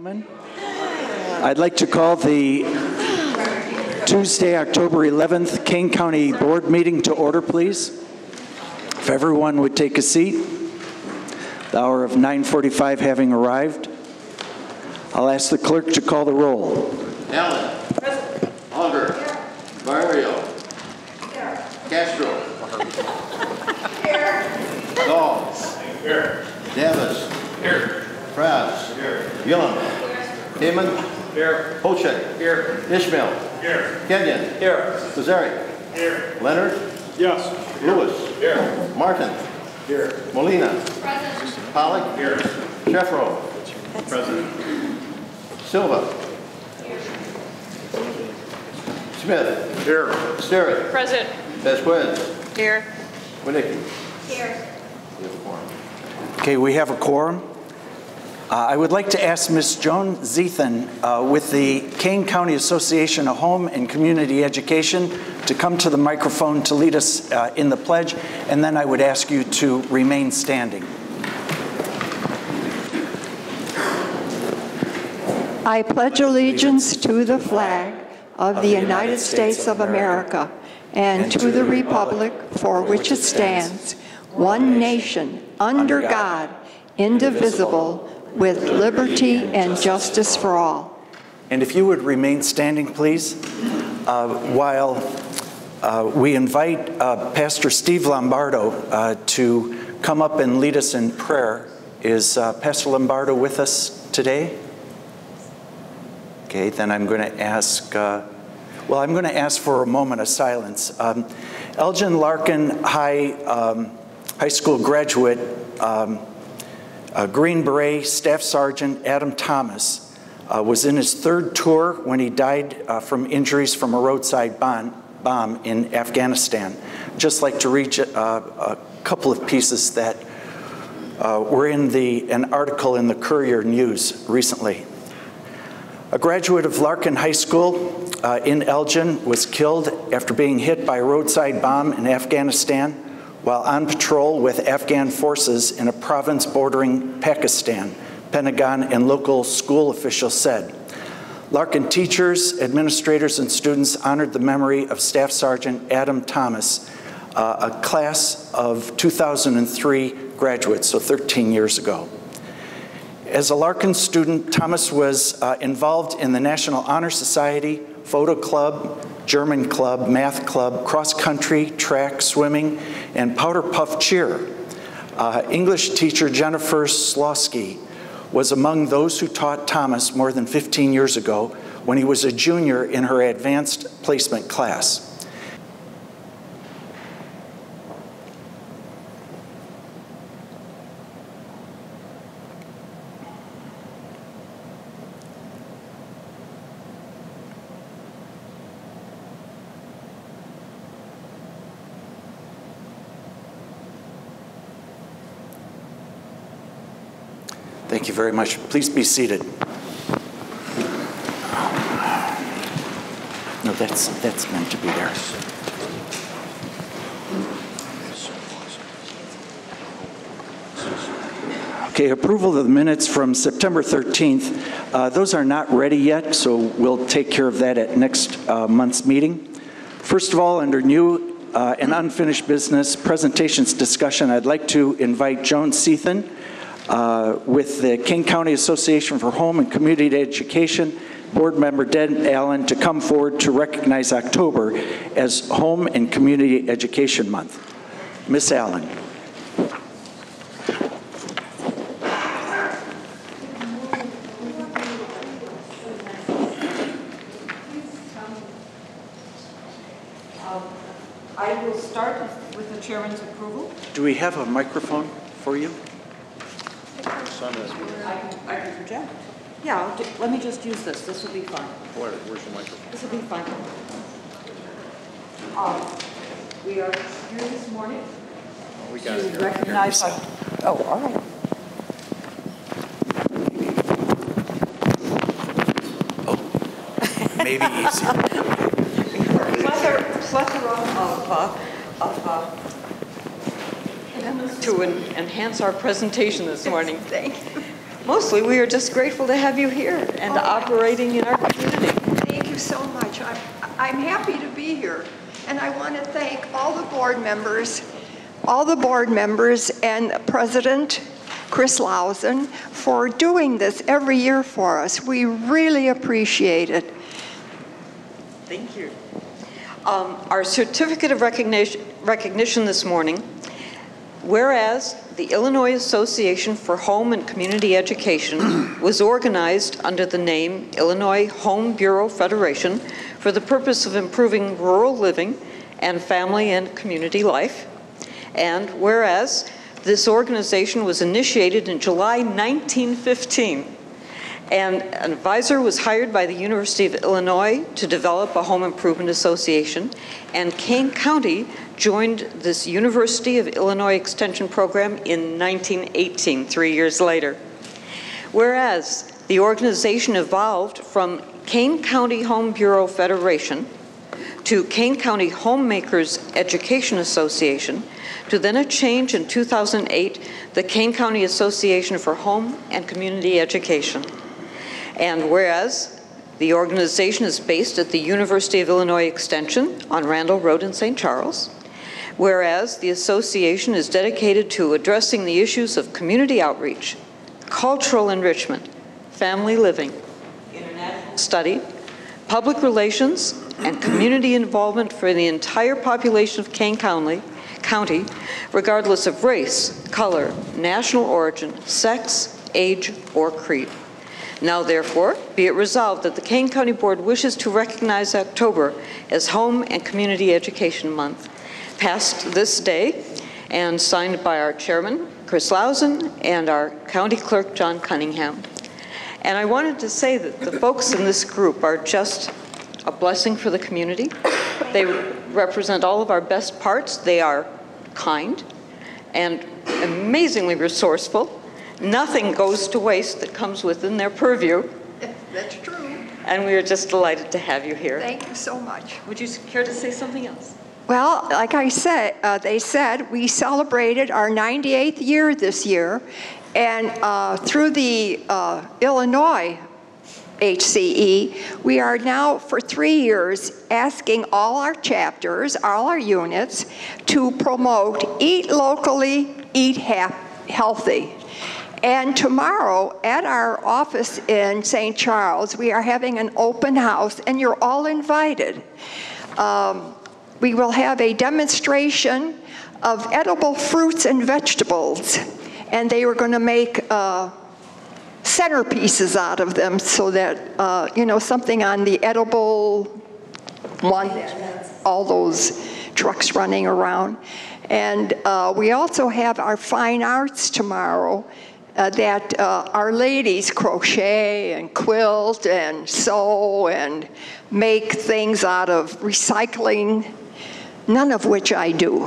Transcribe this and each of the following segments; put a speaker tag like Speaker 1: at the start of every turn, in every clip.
Speaker 1: Gentlemen, I'd like to call the Tuesday, October 11th, Kane County Board meeting to order, please. If everyone would take a seat, the hour of 9:45 having arrived, I'll ask the clerk to call the roll.
Speaker 2: Allen. Present. Auger. Barrio. Here. Castro. Here. Dahl. Here. Davis. Here. Krause. Here. Young. Heyman. Here. Polchek. Here. Ishmael. Here. Kenyon. Here. Kazari. Here. Leonard. Yes. Lewis. Here. Martin. Here. Molina. Present. Pollock. Here. Sheffro. Present. Silva. Here. Smith. Here. Sterrett. Present. Vasquez. Here. Winnicki. Here.
Speaker 1: Okay, we have a quorum. I would like to ask Ms. Joan Zethan with the Kane County Association of Home and Community Education to come to the microphone to lead us in the pledge, and then I would ask you to remain standing.
Speaker 3: I pledge allegiance to the flag of the United States of America and to the republic for which it stands, one nation, under God, indivisible, with liberty and justice for all.
Speaker 1: And if you would remain standing, please, while we invite Pastor Steve Lombardo to come up and lead us in prayer. Is Pastor Lombardo with us today? Okay, then I'm going to ask, I'm going to ask for a moment of silence. Elgin Larkin High School graduate, Green Beret Staff Sergeant Adam Thomas was in his third tour when he died from injuries from a roadside bomb in Afghanistan. Just like to read a couple of pieces that were in an article in the Courier News recently. A graduate of Larkin High School in Elgin was killed after being hit by a roadside bomb in Afghanistan while on patrol with Afghan forces in a province bordering Pakistan, Pentagon and local school officials said. Larkin teachers, administrators, and students honored the memory of Staff Sergeant Adam Thomas, a class of 2003 graduates, so 13 years ago. As a Larkin student, Thomas was involved in the National Honor Society, Photo Club, German Club, Math Club, cross country, track, swimming, and powder puff cheer. English teacher Jennifer Slosky was among those who taught Thomas more than 15 years ago when he was a junior in her advanced placement class. Thank you very much. Please be seated. No, that's meant to be there. Okay, approval of the minutes from September 13th. Those are not ready yet, so we'll take care of that at next month's meeting. First of all, under new and unfinished business presentations discussion, I'd like to invite Joan Zethan with the Kane County Association for Home and Community Education, Board Member Deb Allen, to come forward to recognize October as Home and Community Education Month. Ms. Allen.
Speaker 4: I will start with the chairman's approval.
Speaker 1: Do we have a microphone for you?
Speaker 4: I can project. Yeah, let me just use this. This will be fine.
Speaker 2: Where's your microphone?
Speaker 4: This will be fine. We are here this morning to recognize our... Oh, all right.
Speaker 1: Oh, maybe easier.
Speaker 4: Plethora to enhance our presentation this morning.
Speaker 3: Thank you.
Speaker 4: Mostly, we are just grateful to have you here and operating in our community.
Speaker 3: Thank you so much. I'm happy to be here. And I want to thank all the board members and President Chris Lausen for doing this every year for us. We really appreciate it.
Speaker 4: Thank you. Our certificate of recognition this morning, whereas the Illinois Association for Home and Community Education was organized under the name Illinois Home Bureau Federation for the purpose of improving rural living and family and community life. And whereas this organization was initiated in July 1915, and an advisor was hired by the University of Illinois to develop a home improvement association, and Kane County joined this University of Illinois Extension program in 1918, 3 years later. Whereas the organization evolved from Kane County Home Bureau Federation to Kane County Homemakers Education Association, to then a change in 2008, the Kane County Association for Home and Community Education. And whereas the organization is based at the University of Illinois Extension on Randall Road in St. Charles, whereas the association is dedicated to addressing the issues of community outreach, cultural enrichment, family living, international study, public relations, and community involvement for the entire population of Kane County, regardless of race, color, national origin, sex, age, or creed. Now, therefore, be it resolved that the Kane County Board wishes to recognize October as Home and Community Education Month, passed this day and signed by our chairman, Chris Lausen, and our county clerk, John Cunningham. And I wanted to say that the folks in this group are just a blessing for the community. They represent all of our best parts. They are kind and amazingly resourceful. Nothing goes to waste that comes within their purview.
Speaker 3: That's true.
Speaker 4: And we are just delighted to have you here.
Speaker 3: Thank you so much.
Speaker 4: Would you care to say something else?
Speaker 3: Well, like I said, they said we celebrated our 98th year this year, and through the Illinois HCE, we are now for 3 years asking all our chapters, all our units, to promote Eat Locally, Eat Healthy. And tomorrow at our office in St. Charles, we are having an open house, and you're all invited. We will have a demonstration of edible fruits and vegetables, and they were going to make centerpieces out of them so that, you know, something on the edible one, all those trucks running around. And we also have our fine arts tomorrow, that our ladies crochet and quilt and sew and make things out of recycling, none of which I do.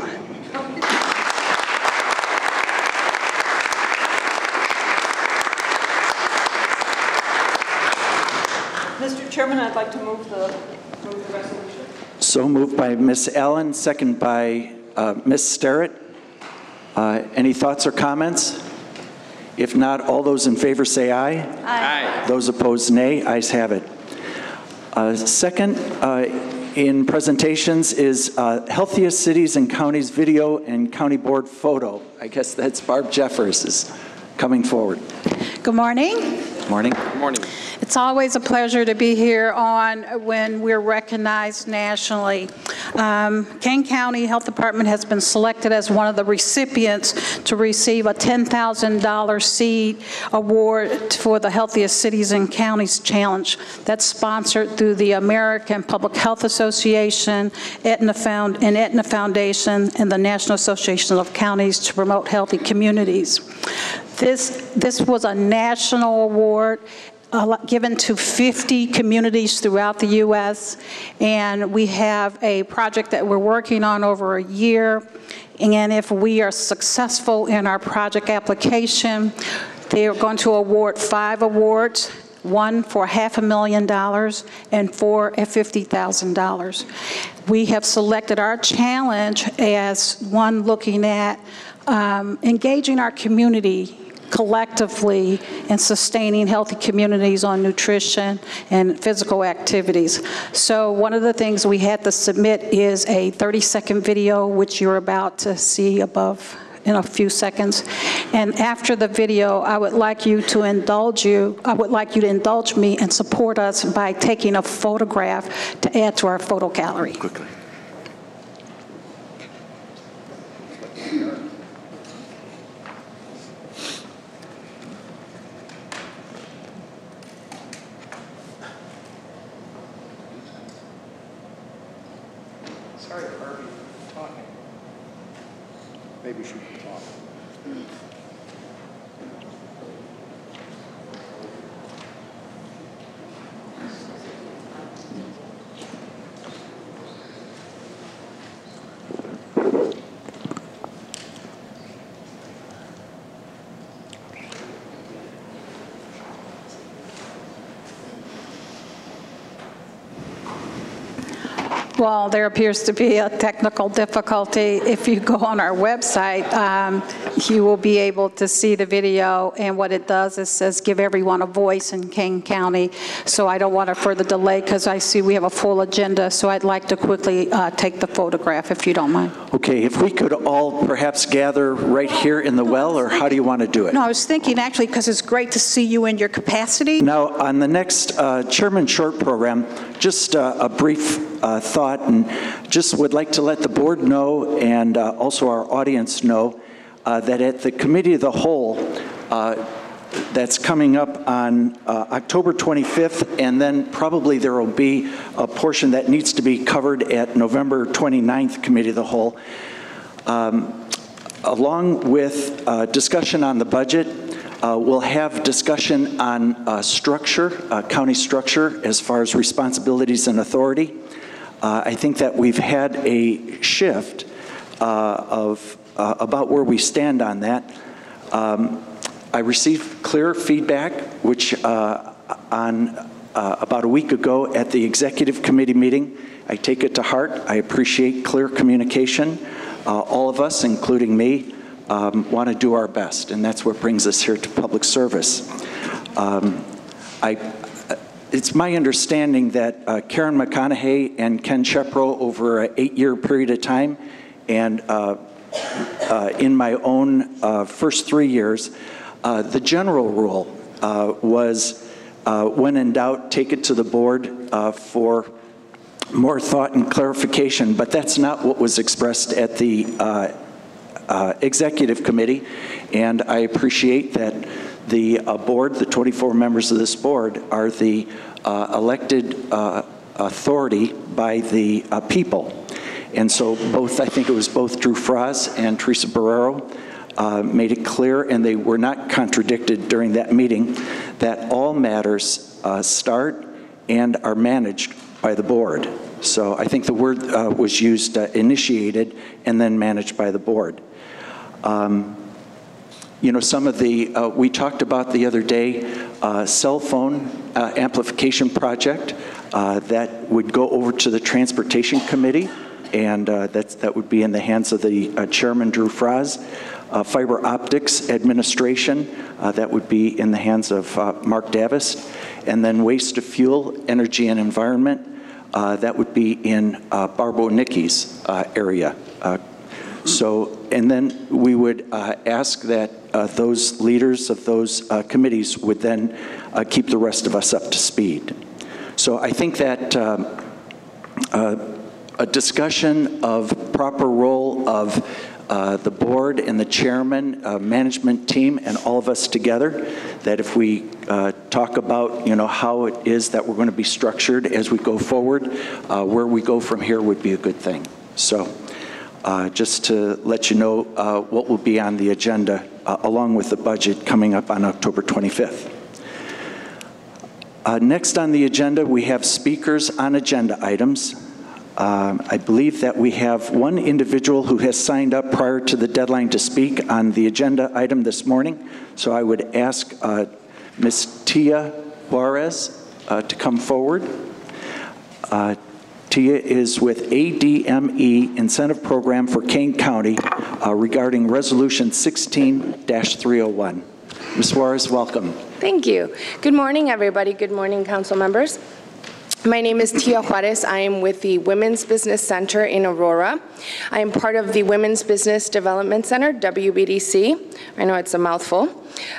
Speaker 4: Mr. Chairman, I'd like to move the resolution.
Speaker 1: So moved by Ms. Allen, second by Ms. Sterrett. Any thoughts or comments? If not, all those in favor say aye.
Speaker 2: Aye.
Speaker 1: Those opposed, nay. Ayes have it. Second in presentations is Healthiest Cities and Counties video and county board photo. I guess that's Barb Jeffers is coming forward.
Speaker 5: Good morning.
Speaker 1: Good morning.
Speaker 2: Good morning.
Speaker 5: It's always a pleasure to be here when we're recognized nationally. Kane County Health Department has been selected as one of the recipients to receive a $10,000 seed award for the Healthiest Cities and Counties Challenge. That's sponsored through the American Public Health Association, Aetna Foundation, and the National Association of Counties to Promote Healthy Communities. This was a national award given to 50 communities throughout the U.S., and we have a project that we're working on over a year, and if we are successful in our project application, they are going to award 5 awards, 1 for $500,000 and 4 at $50,000. We have selected our challenge as one looking at engaging our community collectively in sustaining healthy communities on nutrition and physical activities. So one of the things we had to submit is a 30-second video, which you're about to see above in a few seconds. And after the video, I would like you to indulge me and support us by taking a photograph to add to our photo gallery.
Speaker 1: Quickly.
Speaker 2: Sorry, Harvey, talking. Maybe she can talk.
Speaker 5: Well, there appears to be a technical difficulty. If you go on our website, you will be able to see the video, and what it does is says give everyone a voice in Kane County. So I don't want to further delay because I see we have a full agenda, so I'd like to quickly take the photograph if you don't mind.
Speaker 1: Okay, if we could all perhaps gather right here in the well, or how do you want to do it?
Speaker 5: No, I was thinking actually because it's great to see you in your capacity.
Speaker 1: Now, on the next Chairman Short program, just a brief thought, and just would like to let the board know and also our audience know that at the Committee of the Whole, that's coming up on October 25th, and then probably there will be a portion that needs to be covered at November 29th Committee of the Whole. Along with discussion on the budget, we'll have discussion on structure, county structure, as far as responsibilities and authority. I think that we've had a shift of about where we stand on that. I received clear feedback, which on about a week ago at the executive committee meeting. I take it to heart. I appreciate clear communication. All of us, including me, want to do our best, and that's what brings us here to public service. It's my understanding that Karen McConaughey and Ken Shepro, over an 8-year period of time, and in my own first 3 years, the general rule was, when in doubt, take it to the board for more thought and clarification, but that's not what was expressed at the executive committee, and I appreciate that the board, the 24 members of this board, are the elected authority by the people. And so both, I think it was both Drew Fraz and Teresa Barrero made it clear, and they were not contradicted during that meeting, that all matters start and are managed by the board. So I think the word was used, initiated and then managed by the board. You know, some of the, we talked about the other day, cell phone amplification project that would go over to the Transportation Committee, and that would be in the hands of the Chairman, Drew Fraz. Fiber optics administration, that would be in the hands of Mark Davis. And then waste to fuel, energy and environment, that would be in Barbo Nicky's area. So, and then we would ask that those leaders of those committees would then keep the rest of us up to speed. So I think that a discussion of proper role of the board and the chairman, management team, and all of us together, that if we talk about, you know, how it is that we're going to be structured as we go forward, where we go from here would be a good thing. So just to let you know what will be on the agenda along with the budget coming up on October 25th. Next on the agenda, we have speakers on agenda items. I believe that we have one individual who has signed up prior to the deadline to speak on the agenda item this morning. So I would ask Ms. Tia Juarez to come forward. Tia is with ADME Incentive Program for Kane County regarding Resolution 16-301. Ms. Juarez, welcome.
Speaker 6: Thank you. Good morning, everybody. Good morning, council members. My name is Tia Juarez. I am with the Women's Business Center in Aurora. I am part of the Women's Business Development Center, WBDC. I know it's a mouthful.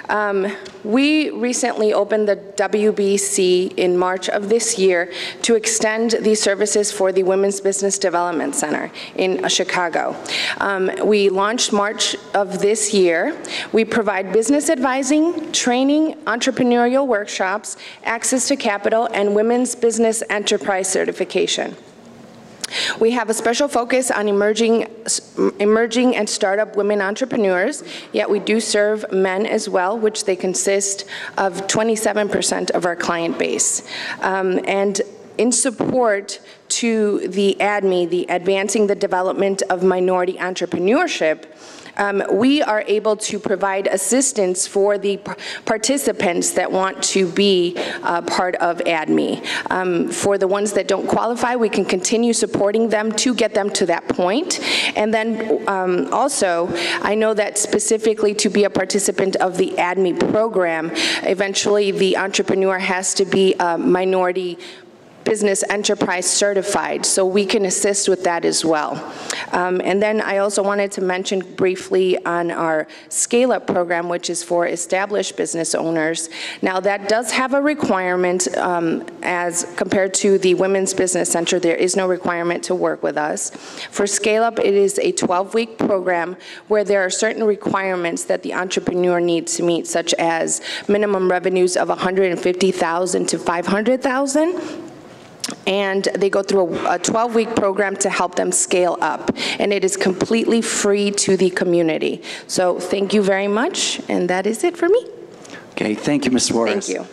Speaker 6: We recently opened the WBC in March of this year to extend these services for the Women's Business Development Center in Chicago. We launched March of this year. We provide business advising, training, entrepreneurial workshops, access to capital, and women's business enterprise certification. We have a special focus on emerging and startup women entrepreneurs, yet we do serve men as well, which they consist of 27% of our client base. And in support to the ADME, the Advancing the Development of Minority Entrepreneurship, we are able to provide assistance for the participants that want to be part of ADME. For the ones that don't qualify, we can continue supporting them to get them to that point. And then also, I know that specifically to be a participant of the ADME program, eventually the entrepreneur has to be a minority business enterprise certified, so we can assist with that as well. And then I also wanted to mention briefly on our scale-up program, which is for established business owners. Now that does have a requirement as compared to the Women's Business Center. There is no requirement to work with us. For scale-up, it is a 12-week program where there are certain requirements that the entrepreneur needs to meet, such as minimum revenues of $150,000 to $500,000. And they go through a 12-week program to help them scale up. And it is completely free to the community. So thank you very much, and that is it for me.
Speaker 1: Okay, thank you, Ms. Juarez.
Speaker 6: Thank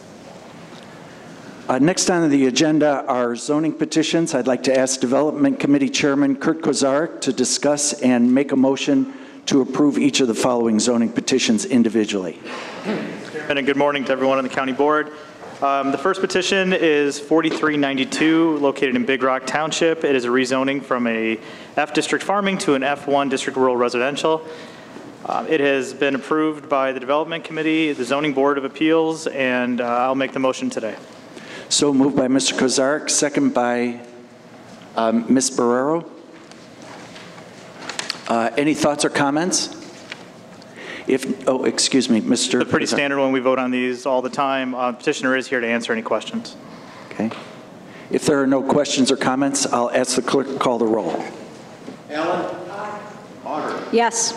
Speaker 6: you.
Speaker 1: Next on the agenda are zoning petitions. I'd like to ask Development Committee Chairman Kurt Kozarek to discuss and make a motion to approve each of the following zoning petitions individually.
Speaker 7: And good morning to everyone on the County Board. The first petition is 4392, located in Big Rock Township. It is a rezoning from a F District farming to an F1 District rural residential. It has been approved by the Development Committee, the Zoning Board of Appeals, and I'll make the motion today.
Speaker 1: So moved by Mr. Kozarek, second by Ms. Barrero. Any thoughts or comments? Excuse me, Mr.
Speaker 7: It's a pretty standard one. We vote on these all the time. Petitioner is here to answer any questions.
Speaker 1: Okay. If there are no questions or comments, I'll ask the clerk to call the roll.
Speaker 2: Allen? Aye. Honor?
Speaker 5: Yes.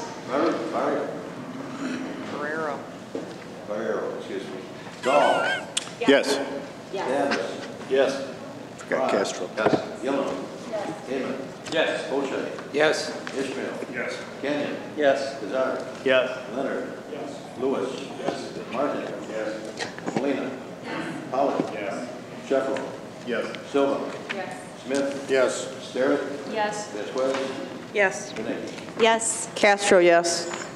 Speaker 2: Barrero, excuse me. Dahl?
Speaker 8: Yes.
Speaker 2: Davis?
Speaker 8: Yes. Forgot Castro.
Speaker 2: Yes. Gillen? Yes. Heyman?
Speaker 8: Yes.
Speaker 2: Boccia?
Speaker 8: Yes.
Speaker 2: Ishmael?
Speaker 8: Yes.
Speaker 2: Kenyon?
Speaker 8: Yes.
Speaker 2: Kozarek?
Speaker 7: Yes.
Speaker 2: Leonard?
Speaker 8: Yes.
Speaker 2: Lewis? Yes. Martin?
Speaker 8: Yes.
Speaker 2: Molina? Pollock?
Speaker 8: Yes.
Speaker 2: Sheffel?
Speaker 8: Yes.
Speaker 2: Silva?
Speaker 9: Yes.
Speaker 2: Smith?
Speaker 8: Yes.
Speaker 2: Sterrett?
Speaker 9: Yes.
Speaker 2: Vasquez?
Speaker 9: Yes.
Speaker 2: Benecki?
Speaker 9: Yes. Castro, yes.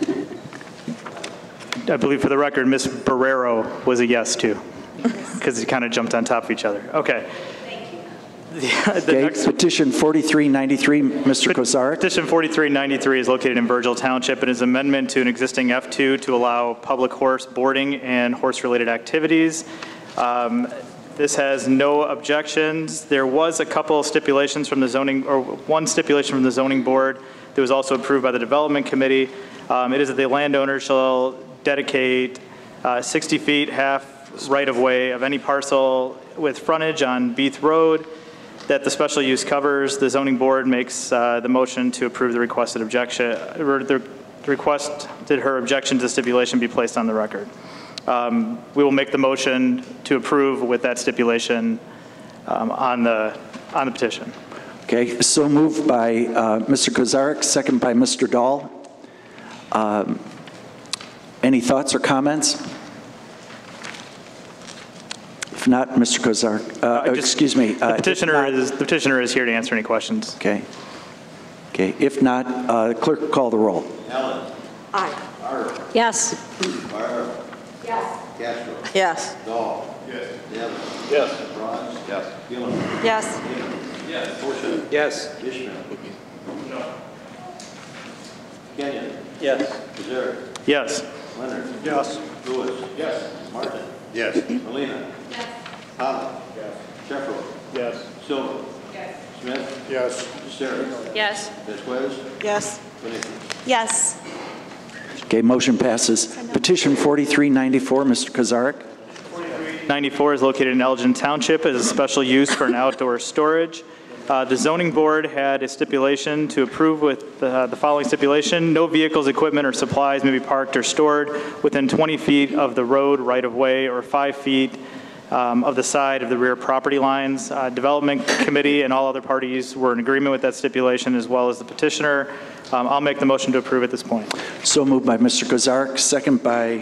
Speaker 7: I believe for the record, Ms. Barrero was a yes too, because it kind of jumped on top of each other. Okay. The next
Speaker 1: petition 4393, Mr. Kozarek.
Speaker 7: Petition 4393 is located in Virgil Township and is an amendment to an existing F2 to allow public horse boarding and horse-related activities. This has no objections. There was a couple of stipulations from the zoning, or one stipulation from the zoning board that was also approved by the Development Committee. It is that the landowner shall dedicate 60 feet, half right-of-way of any parcel with frontage on Beath Road that the special use covers. The zoning board makes the motion to approve the requested objection, or the request that her objection to stipulation be placed on the record. We will make the motion to approve with that stipulation on the petition.
Speaker 1: Okay, so moved by Mr. Kozarek, second by Mr. Dahl. Any thoughts or comments? If not, Mr. Kozarek, excuse me.
Speaker 7: The petitioner is here to answer any questions.
Speaker 1: Okay. Okay. If not, clerk, call the roll.
Speaker 2: Allen?
Speaker 9: Aye.
Speaker 2: Carter?
Speaker 5: Yes.
Speaker 2: Barrero?
Speaker 9: Yes.
Speaker 2: Castro?
Speaker 9: Yes.
Speaker 2: Dahl?
Speaker 8: Yes.
Speaker 2: Davis?
Speaker 8: Yes.
Speaker 2: Bronze?
Speaker 8: Yes.
Speaker 2: Gillen?
Speaker 9: Yes.
Speaker 2: Heyman? Yes. Boccia?
Speaker 8: Yes.
Speaker 2: Ishmael?
Speaker 8: No.
Speaker 2: Kenyon?
Speaker 8: Yes.
Speaker 2: Kozarek?
Speaker 7: Yes.
Speaker 2: Leonard.
Speaker 8: Yes.
Speaker 2: Lewis. Yes. Martin.
Speaker 8: Yes.
Speaker 2: Molina. Yes. Holland. Yes. Sheffro.
Speaker 8: Yes.
Speaker 2: Silva. Yes. Smith.
Speaker 8: Yes.
Speaker 2: Sarah.
Speaker 9: Yes.
Speaker 2: Vasquez.
Speaker 9: Yes.
Speaker 2: Janicki.
Speaker 9: Yes.
Speaker 1: Okay, motion passes. Petition 4394, Mr. Kozarek.
Speaker 7: 94 is located in Elgin Township as a special use for an outdoor storage. The zoning board had a stipulation to approve with the following stipulation: no vehicles, equipment, or supplies may be parked or stored within 20 feet of the road right-of-way or 5 feet of the side of the rear property lines. Development committee and all other parties were in agreement with that stipulation, as well as the petitioner. I'll make the motion to approve at this point.
Speaker 1: So moved by Mr. Kozarek, second by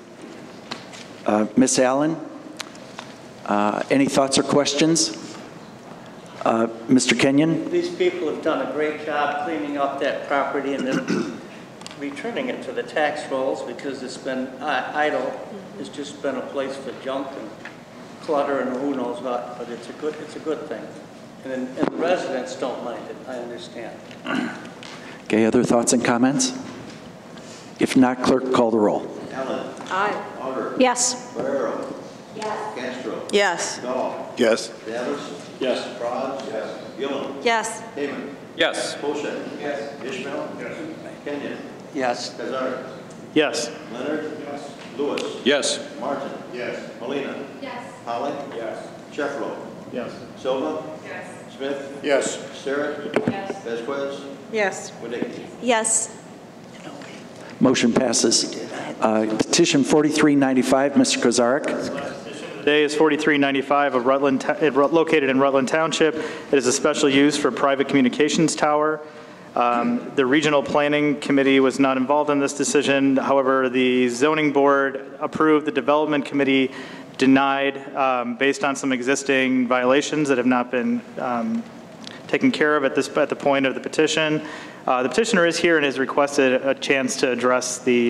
Speaker 1: Ms. Allen. Any thoughts or questions? Mr. Kenyon?
Speaker 10: These people have done a great job cleaning up that property and then returning it to the tax rolls because it's been idle. It's just been a place for junk and clutter and who knows what, but it's a good thing. And the residents don't mind it, I understand.
Speaker 1: Okay, other thoughts and comments? If not, clerk, call the roll.
Speaker 2: Allen.
Speaker 9: Aye.
Speaker 2: Auger.
Speaker 9: Yes.
Speaker 2: Barrero. Yes. Castro.
Speaker 9: Yes.
Speaker 2: Dahl.
Speaker 8: Yes.
Speaker 2: Davis.
Speaker 8: Yes.
Speaker 2: Frauds. Yes. Gillum.
Speaker 9: Yes.
Speaker 2: Heyman.
Speaker 8: Yes.
Speaker 2: Poshak. Yes. Ishmael. Yes. Kenyon.
Speaker 10: Yes.
Speaker 2: Kozarek.
Speaker 7: Yes.
Speaker 2: Leonard. Yes. Lewis.
Speaker 8: Yes.
Speaker 2: Martin. Yes. Molina. Yes. Holland. Yes. Sheffro.
Speaker 8: Yes.
Speaker 2: Silva. Yes. Smith.
Speaker 8: Yes.
Speaker 2: Sarah. Yes. Vasquez.
Speaker 9: Yes.
Speaker 2: Janicki.
Speaker 9: Yes.
Speaker 7: Motion passes. Petition 4395, Mr. Kozarek. Today is 4395 of located in Rutland Township. It is a special use for private communications tower. The Regional Planning Committee was not involved in this decision. However, the Zoning Board approved, the Development Committee denied based on some existing violations that have not been taken care of at the point of the petition. The petitioner is here and has requested a chance to address the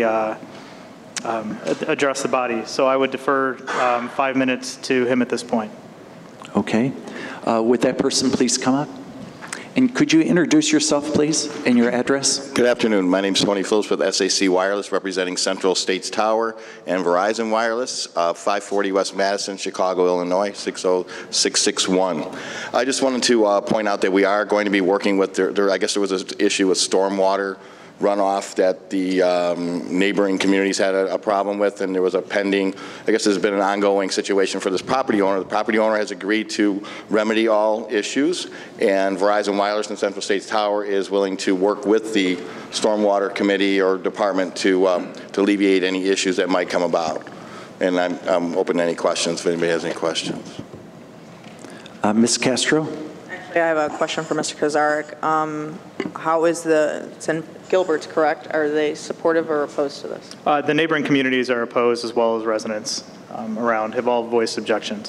Speaker 7: body. So I would defer 5 minutes to him at this point.
Speaker 1: Okay. Would that person please come up? And could you introduce yourself, please, and your address?
Speaker 11: Good afternoon. My name is Tony Phillips with SAC Wireless, representing Central States Tower and Verizon Wireless, 540 West Madison, Chicago, Illinois, 60661. I just wanted to point out that we are going to be working with, I guess there was an issue with stormwater runoff that the neighboring communities had a problem with, and there was a pending, I guess there's been an ongoing situation for this property owner. The property owner has agreed to remedy all issues, and Verizon Wireless and Central States Tower is willing to work with the stormwater committee or department to alleviate any issues that might come about. And I'm open to any questions if anybody has any questions.
Speaker 1: Ms. Castro?
Speaker 9: Actually, I have a question for Mr. Kozarek. How is it's in Gilbert's, correct? Are they supportive or opposed to this?
Speaker 7: The neighboring communities are opposed, as well as residents around have all voiced objections.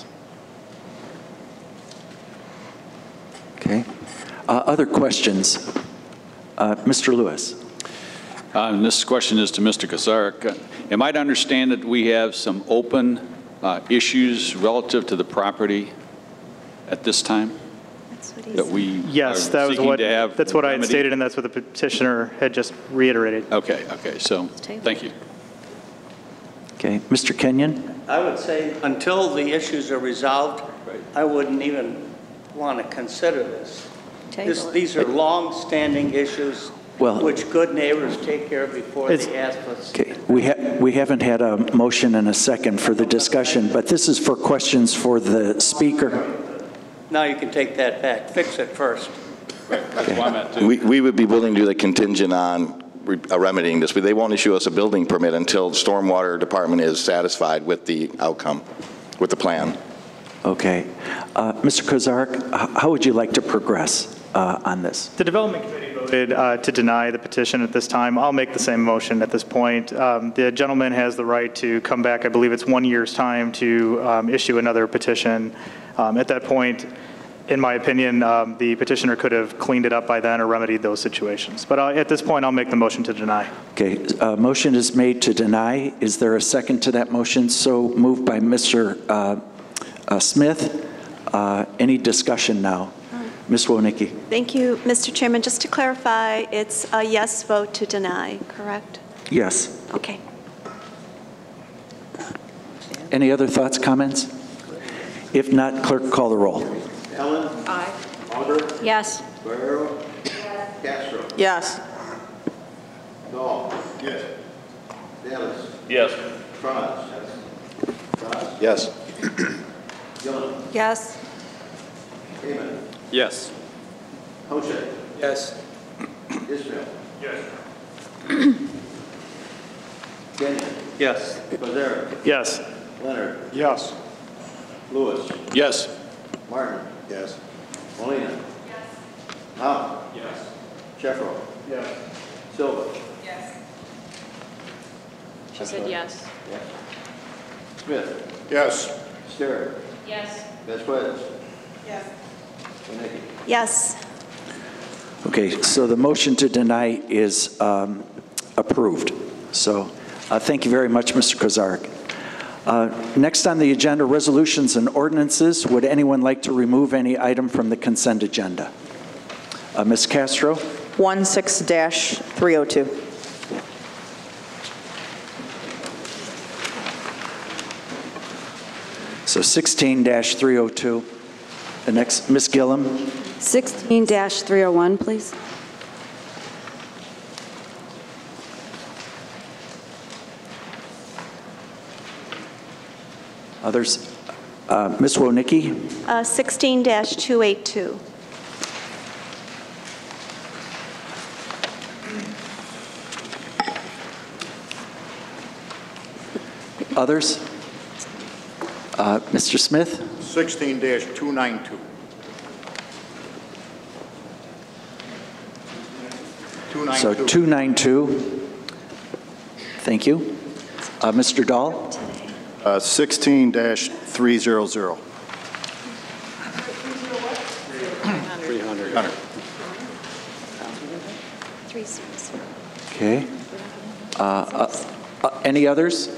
Speaker 1: Okay. Other questions? Mr. Lewis.
Speaker 12: This question is to Mr. Kozarek. Am I to understand that we have some open issues relative to the property at this time? That we
Speaker 7: yes,
Speaker 12: that was
Speaker 7: what that's what I had stated, and that's what the petitioner had just reiterated.
Speaker 12: Okay. So thank you.
Speaker 1: Okay, Mr. Kenyon.
Speaker 10: I would say until the issues are resolved, I wouldn't even want to consider this. These are long-standing issues which good neighbors take care of before they ask us.
Speaker 1: Okay, we haven't had a motion and a second for the discussion, but this is for questions for the speaker.
Speaker 10: Now you can take that back. Fix it first.
Speaker 12: That's why I'm at too.
Speaker 11: We would be willing to do the contingent on remedying this, but they won't issue us a building permit until the stormwater department is satisfied with the outcome, with the plan.
Speaker 1: Okay. Mr. Kozarek, how would you like to progress on this?
Speaker 7: The Development Committee voted to deny the petition at this time. I'll make the same motion at this point. The gentleman has the right to come back, I believe it's 1 year's time, to issue another petition. At that point, in my opinion, the petitioner could have cleaned it up by then or remedied those situations. But at this point, I'll make the motion to deny.
Speaker 1: Okay, motion is made to deny. Is there a second to that motion? So moved by Mr. Smith. Any discussion now? Ms. Wonicki.
Speaker 13: Thank you, Mr. Chairman. Just to clarify, it's a yes vote to deny, correct?
Speaker 1: Yes.
Speaker 13: Okay.
Speaker 1: Any other thoughts, comments? If not, clerk, call the roll.
Speaker 2: Ellen?
Speaker 4: Aye.
Speaker 2: Auger?
Speaker 4: Yes.
Speaker 2: Guerrero? Castro?
Speaker 9: Yes.
Speaker 2: Dahl? Yes. Davis?
Speaker 8: Yes.
Speaker 2: Franz? Franz?
Speaker 11: Yes.
Speaker 2: Gillen?
Speaker 4: Yes.
Speaker 2: Kane?
Speaker 8: Yes.
Speaker 2: Hochet?
Speaker 8: Yes.
Speaker 2: Ismail?
Speaker 8: Yes.
Speaker 2: Kenyon?
Speaker 8: Yes.
Speaker 2: Kazarick?
Speaker 7: Yes.
Speaker 2: Leonard?
Speaker 8: Yes.
Speaker 2: Lewis?
Speaker 8: Yes.
Speaker 2: Martin?
Speaker 8: Yes.
Speaker 2: Molina? Yes. Howe?
Speaker 8: Yes.
Speaker 2: Sheffro?
Speaker 8: Yes.
Speaker 2: Silva?
Speaker 4: She said yes.
Speaker 2: Yes. Smith?
Speaker 8: Yes.
Speaker 2: Sterrett?
Speaker 4: Yes.
Speaker 2: Vasquez? Yes. Winnicki?
Speaker 13: Yes.
Speaker 1: Okay, so the motion to deny is approved. So thank you very much, Mr. Kozarek. Next on the agenda, resolutions and ordinances. Would anyone like to remove any item from the consent agenda? Ms. Castro?
Speaker 9: 16-302.
Speaker 1: So 16-302. The next, Ms. Gillum?
Speaker 14: 16-301, please.
Speaker 1: Others? Ms. Wonicky?
Speaker 13: 16-282.
Speaker 1: Others? Mr. Smith?
Speaker 8: 16-292. 292.
Speaker 1: So 292. Thank you. Mr. Dahl?
Speaker 8: 16-300. 300.
Speaker 1: Okay. Any others?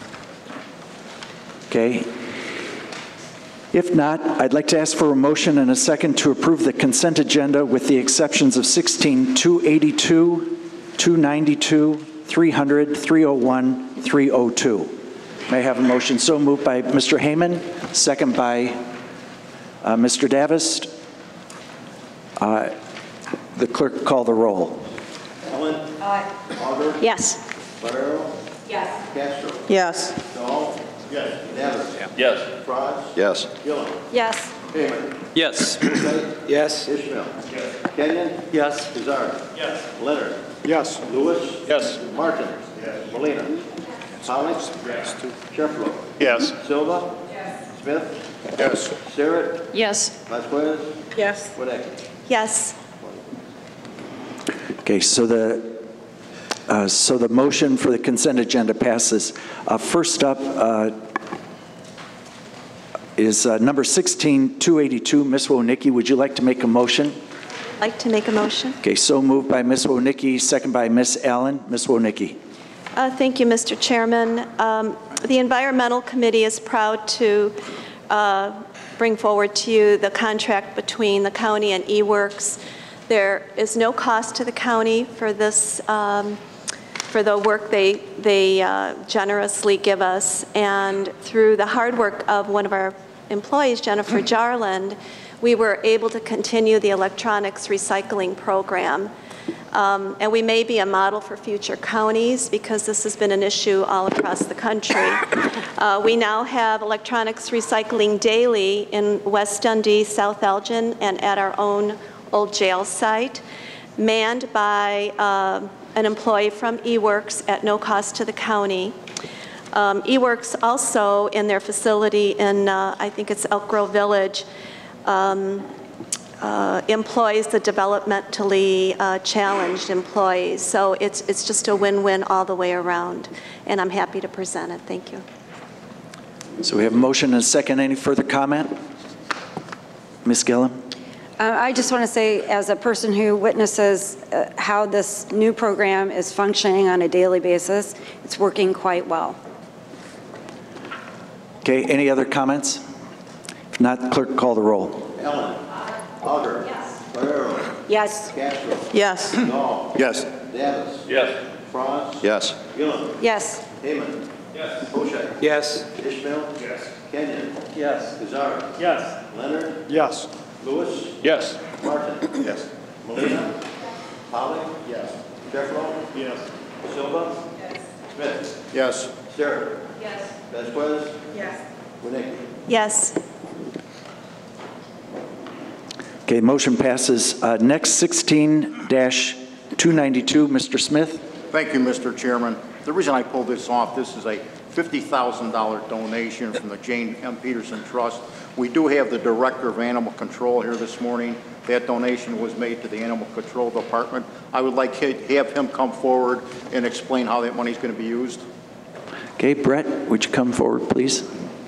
Speaker 1: Okay. If not, I'd like to ask for a motion and a second to approve the consent agenda with the exceptions of 16-282, 292, 300, 301, 302. May I have a motion? So moved by Mr. Heyman, second by Mr. Davis. The clerk call the roll.
Speaker 2: Ellen? Aye. Auger?
Speaker 4: Yes.
Speaker 2: Guerrero?
Speaker 4: Yes.
Speaker 2: Castro?
Speaker 9: Yes.
Speaker 2: Dahl? Yes. Davis?
Speaker 8: Yes.
Speaker 2: Franz?
Speaker 11: Yes.
Speaker 2: Gillen?
Speaker 13: Yes.
Speaker 2: Kane?
Speaker 8: Yes.
Speaker 2: Hochet?
Speaker 8: Yes.
Speaker 2: Ishmael? Yes. Kenyon?
Speaker 8: Yes.
Speaker 2: Kazarick?
Speaker 8: Yes.
Speaker 2: Leonard?
Speaker 8: Yes.
Speaker 2: Lewis?
Speaker 8: Yes.
Speaker 2: Martin? Yes. Molina? Howe? Yes. Sheffro?
Speaker 8: Yes.
Speaker 2: Silva? Yes. Smith?
Speaker 8: Yes.
Speaker 2: Sterrett?
Speaker 4: Yes.
Speaker 2: Vasquez?
Speaker 9: Yes.
Speaker 2: Winnicki?
Speaker 13: Yes.
Speaker 1: Okay, so the motion for the consent agenda passes. First up is number 16-282. Ms. Wonicky, would you like to make a motion?
Speaker 13: I'd like to make a motion.
Speaker 1: Okay, so moved by Ms. Wonicky, second by Ms. Allen. Ms. Wonicky.
Speaker 13: Thank you, Mr. Chairman. The Environmental Committee is proud to bring forward to you the contract between the county and eWorks. There is no cost to the county for this, for the work they generously give us, and through the hard work of one of our employees, Jennifer Jarland, we were able to continue the electronics recycling program. And we may be a model for future counties because this has been an issue all across the country. We now have electronics recycling daily in West Dundee, South Elgin, and at our own old jail site, manned by an employee from eWorks at no cost to the county. eWorks also, in their facility in, I think it's Elk Grove Village, employs the developmentally challenged employees. So it's just a win-win all the way around, and I'm happy to present it. Thank you.
Speaker 1: So we have a motion and a second. Any further comment? Ms. Gillum?
Speaker 14: I just want to say, as a person who witnesses how this new program is functioning on a daily basis, it's working quite well.
Speaker 1: Okay, any other comments? If not, clerk, call the roll.
Speaker 2: Ellen? Auger? Yes. Guerrero?
Speaker 14: Yes.
Speaker 2: Castro?
Speaker 9: Yes.
Speaker 2: Dahl?
Speaker 8: Yes.
Speaker 2: Davis?
Speaker 8: Yes.
Speaker 2: Franz?
Speaker 11: Yes.
Speaker 2: Gillen?
Speaker 14: Yes.
Speaker 2: Heyman? Yes. Boucher.
Speaker 10: Yes.
Speaker 2: Ishmael. Yes. Kenyon.
Speaker 10: Yes.
Speaker 2: Kazari.
Speaker 10: Yes.
Speaker 2: Leonard.
Speaker 8: Yes.
Speaker 2: Lewis.
Speaker 12: Yes.
Speaker 2: Martin.
Speaker 8: Yes.
Speaker 2: Molina. Holly. Yes. Jeffro.
Speaker 10: Yes.
Speaker 2: Silva. Yes. Smith.
Speaker 8: Yes.
Speaker 2: Sterrett.
Speaker 13: Yes.
Speaker 2: Vasquez.
Speaker 13: Yes.
Speaker 2: Winnicki.
Speaker 13: Yes.
Speaker 1: Okay, motion passes. Next, 16-292, Mr. Smith.
Speaker 8: Thank you, Mr. Chairman. The reason I pulled this off, this is a $50,000 donation from the Jane M. Peterson Trust. We do have the Director of Animal Control here this morning. That donation was made to the Animal Control Department. I would like to have him come forward and explain how that money is going to be used.
Speaker 1: Okay, Brett, would you come forward, please?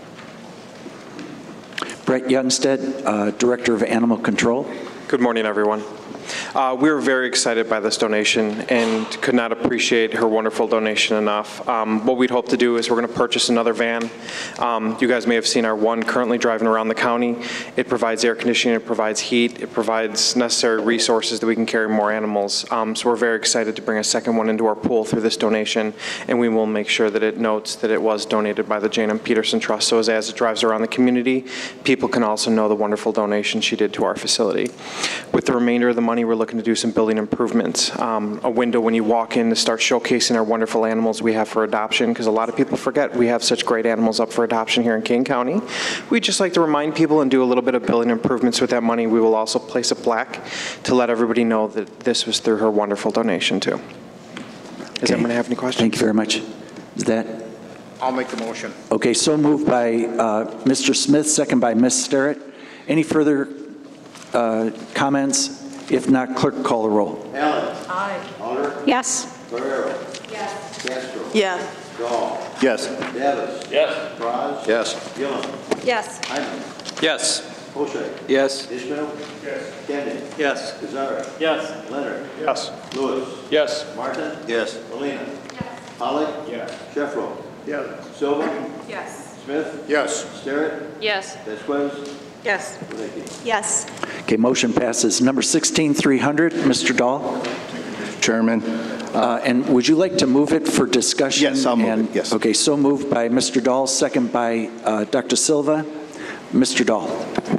Speaker 1: Brett Youngstead, Director of Animal Control.
Speaker 15: Good morning, everyone. We were very excited by this donation and could not appreciate her wonderful donation enough. What we'd hope to do is we're going to purchase another van. You guys may have seen our one currently driving around the county. It provides air conditioning, it provides heat, it provides necessary resources that we can carry more animals. So we're very excited to bring a second one into our pool through this donation, and we will make sure that it notes that it was donated by the Jane M. Peterson Trust. So as it drives around the community, people can also know the wonderful donation she did to our facility. With the remainder of the money, we're looking to do some building improvements. A window when you walk in to start showcasing our wonderful animals we have for adoption, because a lot of people forget we have such great animals up for adoption here in Kane County. We'd just like to remind people and do a little bit of building improvements with that money. We will also place a plaque to let everybody know that this was through her wonderful donation too. Does anyone have any questions?
Speaker 1: Thank you very much. Is that?
Speaker 8: I'll make the motion.
Speaker 1: Okay, so moved by Mr. Smith, second by Ms. Sterrett. Any further comments? If not, clerk, call the roll.
Speaker 2: Allen.
Speaker 13: Aye.
Speaker 2: Alder.
Speaker 14: Yes.
Speaker 2: Ferrero.
Speaker 13: Yes.
Speaker 2: Castro.
Speaker 13: Yes.
Speaker 2: Dahl.
Speaker 8: Yes.
Speaker 2: Davis.
Speaker 10: Yes.
Speaker 2: Braz.
Speaker 8: Yes.
Speaker 2: Gillum.
Speaker 13: Yes.
Speaker 2: Hyman.
Speaker 10: Yes.
Speaker 2: Boucher.
Speaker 10: Yes.
Speaker 2: Ishmael. Yes. Kenyon.
Speaker 10: Yes.
Speaker 2: Kazari.
Speaker 10: Yes.
Speaker 2: Leonard.
Speaker 8: Yes.
Speaker 2: Lewis.
Speaker 12: Yes.
Speaker 2: Martin.
Speaker 8: Yes.
Speaker 2: Molina.
Speaker 13: Yes.
Speaker 2: Holly.
Speaker 8: Yes.
Speaker 2: Jeffro.
Speaker 8: Yes.
Speaker 2: Silva.
Speaker 13: Yes.
Speaker 2: Smith.
Speaker 8: Yes.
Speaker 2: Starrett.
Speaker 13: Yes.
Speaker 2: Vasquez.
Speaker 13: Yes.
Speaker 2: Winnicki.
Speaker 13: Yes.
Speaker 1: Okay, motion passes. Number 16-300, Mr. Dahl.
Speaker 8: Chairman.
Speaker 1: And would you like to move it for discussion?
Speaker 8: Yes, I'll move it, yes.
Speaker 1: Okay, so moved by Mr. Dahl, second by Dr. Silva. Mr. Dahl.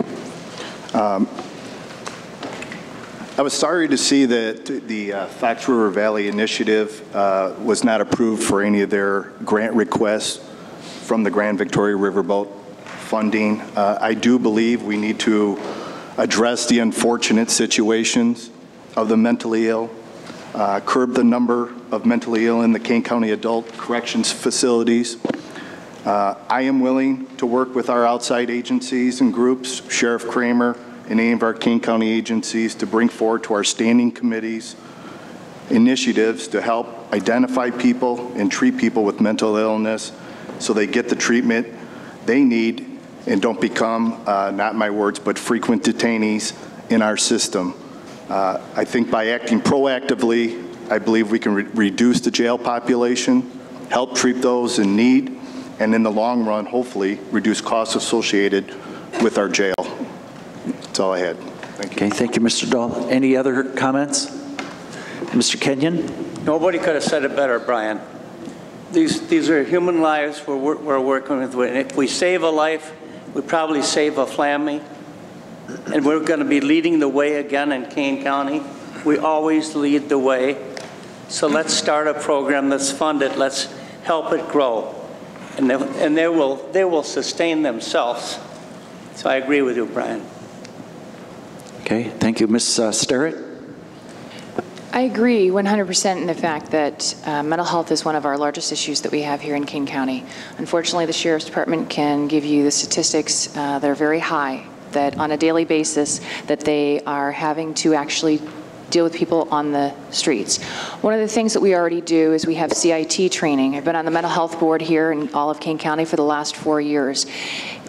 Speaker 8: I was sorry to see that the Fox River Valley Initiative was not approved for any of their grant requests from the Grand Victoria Riverboat funding. I do believe we need to address the unfortunate situations of the mentally ill, curb the number of mentally ill in the Kane County Adult Corrections facilities. I am willing to work with our outside agencies and groups, Sheriff Kramer and any of our Kane County agencies, to bring forward to our standing committees initiatives to help identify people and treat people with mental illness so they get the treatment they need and don't become, not my words, but frequent detainees in our system. I think by acting proactively, I believe we can reduce the jail population, help treat those in need, and in the long run, hopefully, reduce costs associated with our jail. That's all I had. Thank you.
Speaker 1: Okay, thank you, Mr. Dahl. Any other comments? Mr. Kenyon?
Speaker 10: Nobody could have said it better, Brian. These are human lives we're working with. And if we save a life, we probably save a family. And we're going to be leading the way again in Kane County. We always lead the way. So let's start a program that's funded. Let's help it grow. And they will sustain themselves. So I agree with you, Brian.
Speaker 1: Okay, thank you. Ms. Sterrett?
Speaker 16: I agree 100% in the fact that mental health is one of our largest issues that we have here in Kane County. Unfortunately, the Sheriff's Department can give you the statistics that are very high, that on a daily basis that they are having to actually deal with people on the streets. One of the things that we already do is we have CIT training. I've been on the mental health board here in all of Kane County for the last 4 years.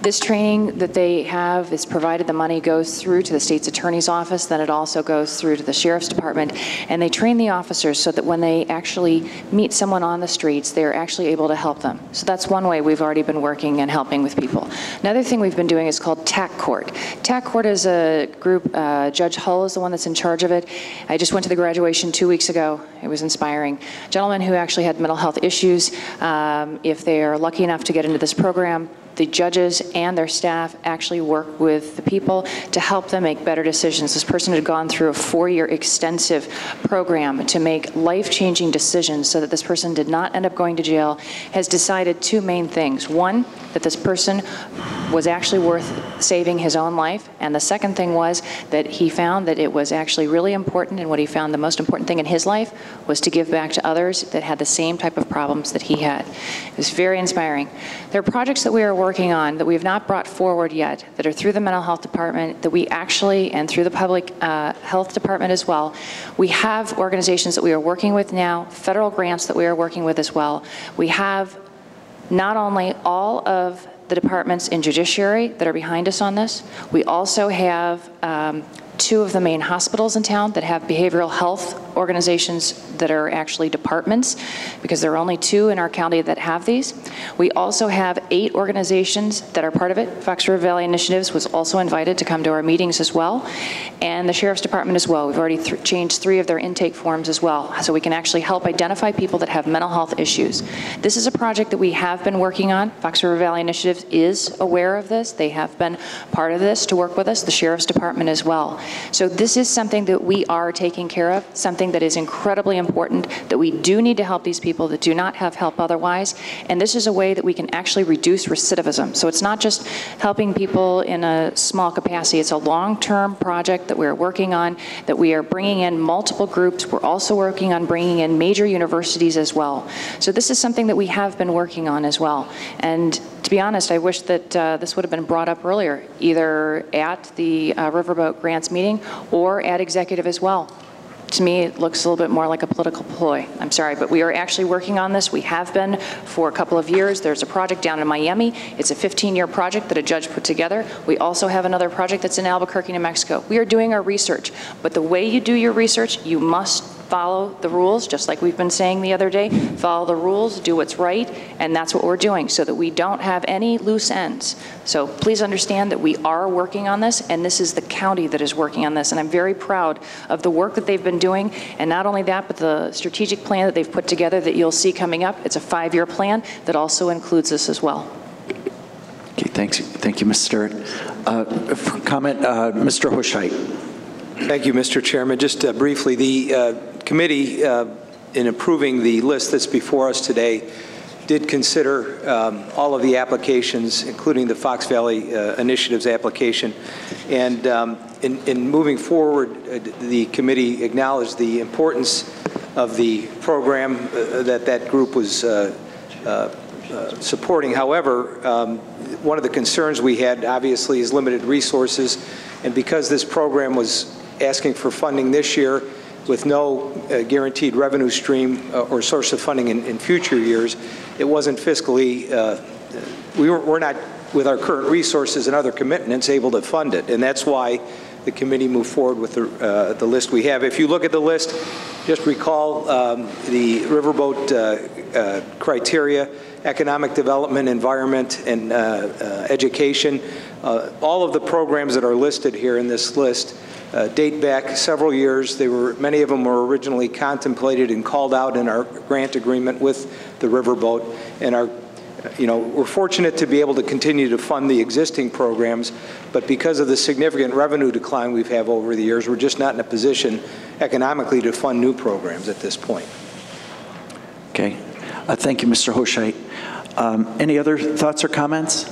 Speaker 16: This training that they have is provided the money goes through to the state's attorney's office, then it also goes through to the sheriff's department, and they train the officers so that when they actually meet someone on the streets, they're actually able to help them. So that's one way we've already been working and helping with people. Another thing we've been doing is called TAC Court. TAC Court is a group, Judge Hull is the one that's in charge of it. I just went to the graduation 2 weeks ago. It was inspiring. A gentleman who actually had mental health issues, if they are lucky enough to get into this program, the judges and their staff actually work with the people to help them make better decisions. This person had gone through a 4-year extensive program to make life-changing decisions so that this person did not end up going to jail, has decided 2 main things. One, that this person was actually worth saving his own life, and the second thing was that he found that it was actually really important, and what he found the most important thing in his life was to give back to others that had the same type of problems that he had. It was very inspiring. There are projects that we are working on that we have not brought forward yet that are through the mental health department that we actually, and through the public health department as well, we have organizations that we are working with now, federal grants that we are working with as well. We have not only all of the departments in judiciary that are behind us on this, we also have 2 of the main hospitals in town that have behavioral health organizations that are actually departments, because there are only 2 in our county that have these. We also have 8 organizations that are part of it. Fox River Valley Initiatives was also invited to come to our meetings as well, and the Sheriff's Department as well. We've already changed 3 of their intake forms as well, so we can actually help identify people that have mental health issues. This is a project that we have been working on. Fox River Valley Initiatives is aware of this. They have been part of this to work with us, the Sheriff's Department as well. So this is something that we are taking care of, something that is incredibly important, that we do need to help these people that do not have help otherwise, and this is a way that we can actually reduce recidivism. So it's not just helping people in a small capacity, it's a long-term project that we're working on, that we are bringing in multiple groups. We're also working on bringing in major universities as well. So this is something that we have been working on as well. And to be honest, I wish that this would have been brought up earlier, either at the Riverboat Grants meeting or at executive as well. To me, it looks a little bit more like a political ploy. I'm sorry, but we are actually working on this. We have been for a couple of years. There's a project down in Miami. It's a 15-year project that a judge put together. We also have another project that's in Albuquerque, New Mexico. We are doing our research, but the way you do your research, you must follow the rules, just like we've been saying the other day. Follow the rules, do what's right, and that's what we're doing so that we don't have any loose ends. So please understand that we are working on this, and this is the county that is working on this, and I'm very proud of the work that they've been doing, and not only that, but the strategic plan that they've put together that you'll see coming up. It's a 5-year plan that also includes this as well.
Speaker 1: Okay, thanks. Thank you, Ms. Sterrett. For comment, Mr. Hushait.
Speaker 17: Thank you, Mr. Chairman. Just briefly, the committee, in approving the list that's before us today, did consider all of the applications, including the Fox Valley Initiatives application. And in moving forward, the committee acknowledged the importance of the program that group was supporting. However, one of the concerns we had, obviously, is limited resources. And because this program was asking for funding this year with no guaranteed revenue stream or source of funding in future years, it wasn't fiscally, we're not, with our current resources and other commitments, able to fund it. And that's why the committee moved forward with the list we have. If you look at the list, just recall the Riverboat criteria: economic development, environment, and education. All of the programs that are listed here in this list date back several years. Many of them were originally contemplated and called out in our grant agreement with the Riverboat, and we're fortunate to be able to continue to fund the existing programs, but because of the significant revenue decline we've had over the years, we're just not in a position economically to fund new programs at this point.
Speaker 1: Okay. Thank you, Mr. Hushait. Any other thoughts or comments?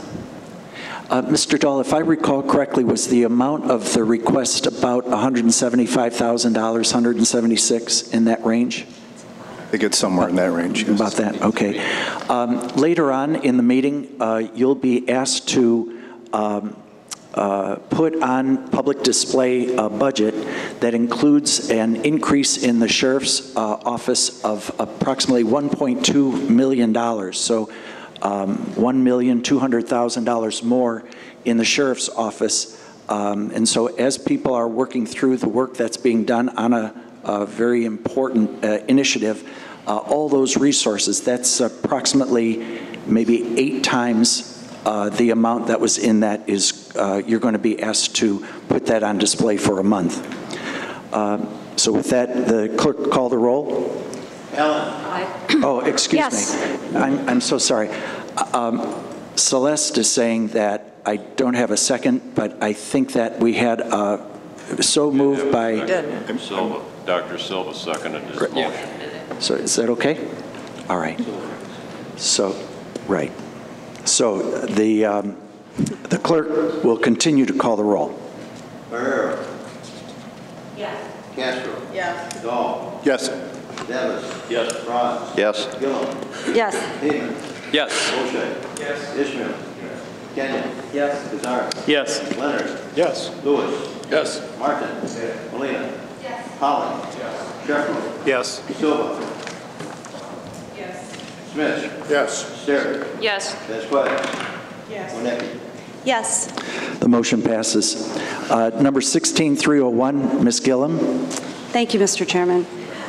Speaker 1: Mr. Dahl, if I recall correctly, was the amount of the request about $175,000, 176 in that range?
Speaker 8: I think it's somewhere in that range. Yes.
Speaker 1: About that, okay. Later on in the meeting, you'll be asked to put on public display a budget that includes an increase in the sheriff's office of approximately $1.2 million. So $1,200,000 more in the sheriff's office. And so as people are working through the work that's being done on a very important initiative, all those resources, that's approximately maybe 8 times the amount that was in that is you're going to be asked to put that on display for a month. So with that, the clerk call the roll.
Speaker 2: Ellen.
Speaker 1: Oh, excuse
Speaker 13: Yes.
Speaker 1: me. I'm so sorry. Celeste is saying that I don't have a second, but I think that we had so moved by...
Speaker 2: Silva. Dr. Silva seconded his motion.
Speaker 1: So is that okay? All right. So, right. So the clerk will continue to call the roll.
Speaker 2: Barrero.
Speaker 13: Yes.
Speaker 2: Castro.
Speaker 9: Yes.
Speaker 2: Dahl.
Speaker 8: Yes.
Speaker 2: Davis. Yes. Franz.
Speaker 11: Yes.
Speaker 2: Gillum.
Speaker 13: Yes.
Speaker 2: Heyman.
Speaker 12: Yes.
Speaker 2: O'Shea. Yes. Ishmael. Kenyon.
Speaker 9: Yes.
Speaker 2: Kazari.
Speaker 7: Yes.
Speaker 2: Leonard.
Speaker 8: Yes.
Speaker 2: Lewis.
Speaker 8: Yes.
Speaker 2: Martin. Molina. Yes. Holland. Yes. Sheffield.
Speaker 8: Yes.
Speaker 2: Silva.
Speaker 9: Yes.
Speaker 2: Smith.
Speaker 8: Yes.
Speaker 2: Sterrett.
Speaker 9: Yes.
Speaker 2: Vasquez.
Speaker 9: Yes.
Speaker 2: Winnicki.
Speaker 13: Yes.
Speaker 1: The motion passes. Number 16301, Ms. Gillum.
Speaker 14: Thank you, Mr. Chairman.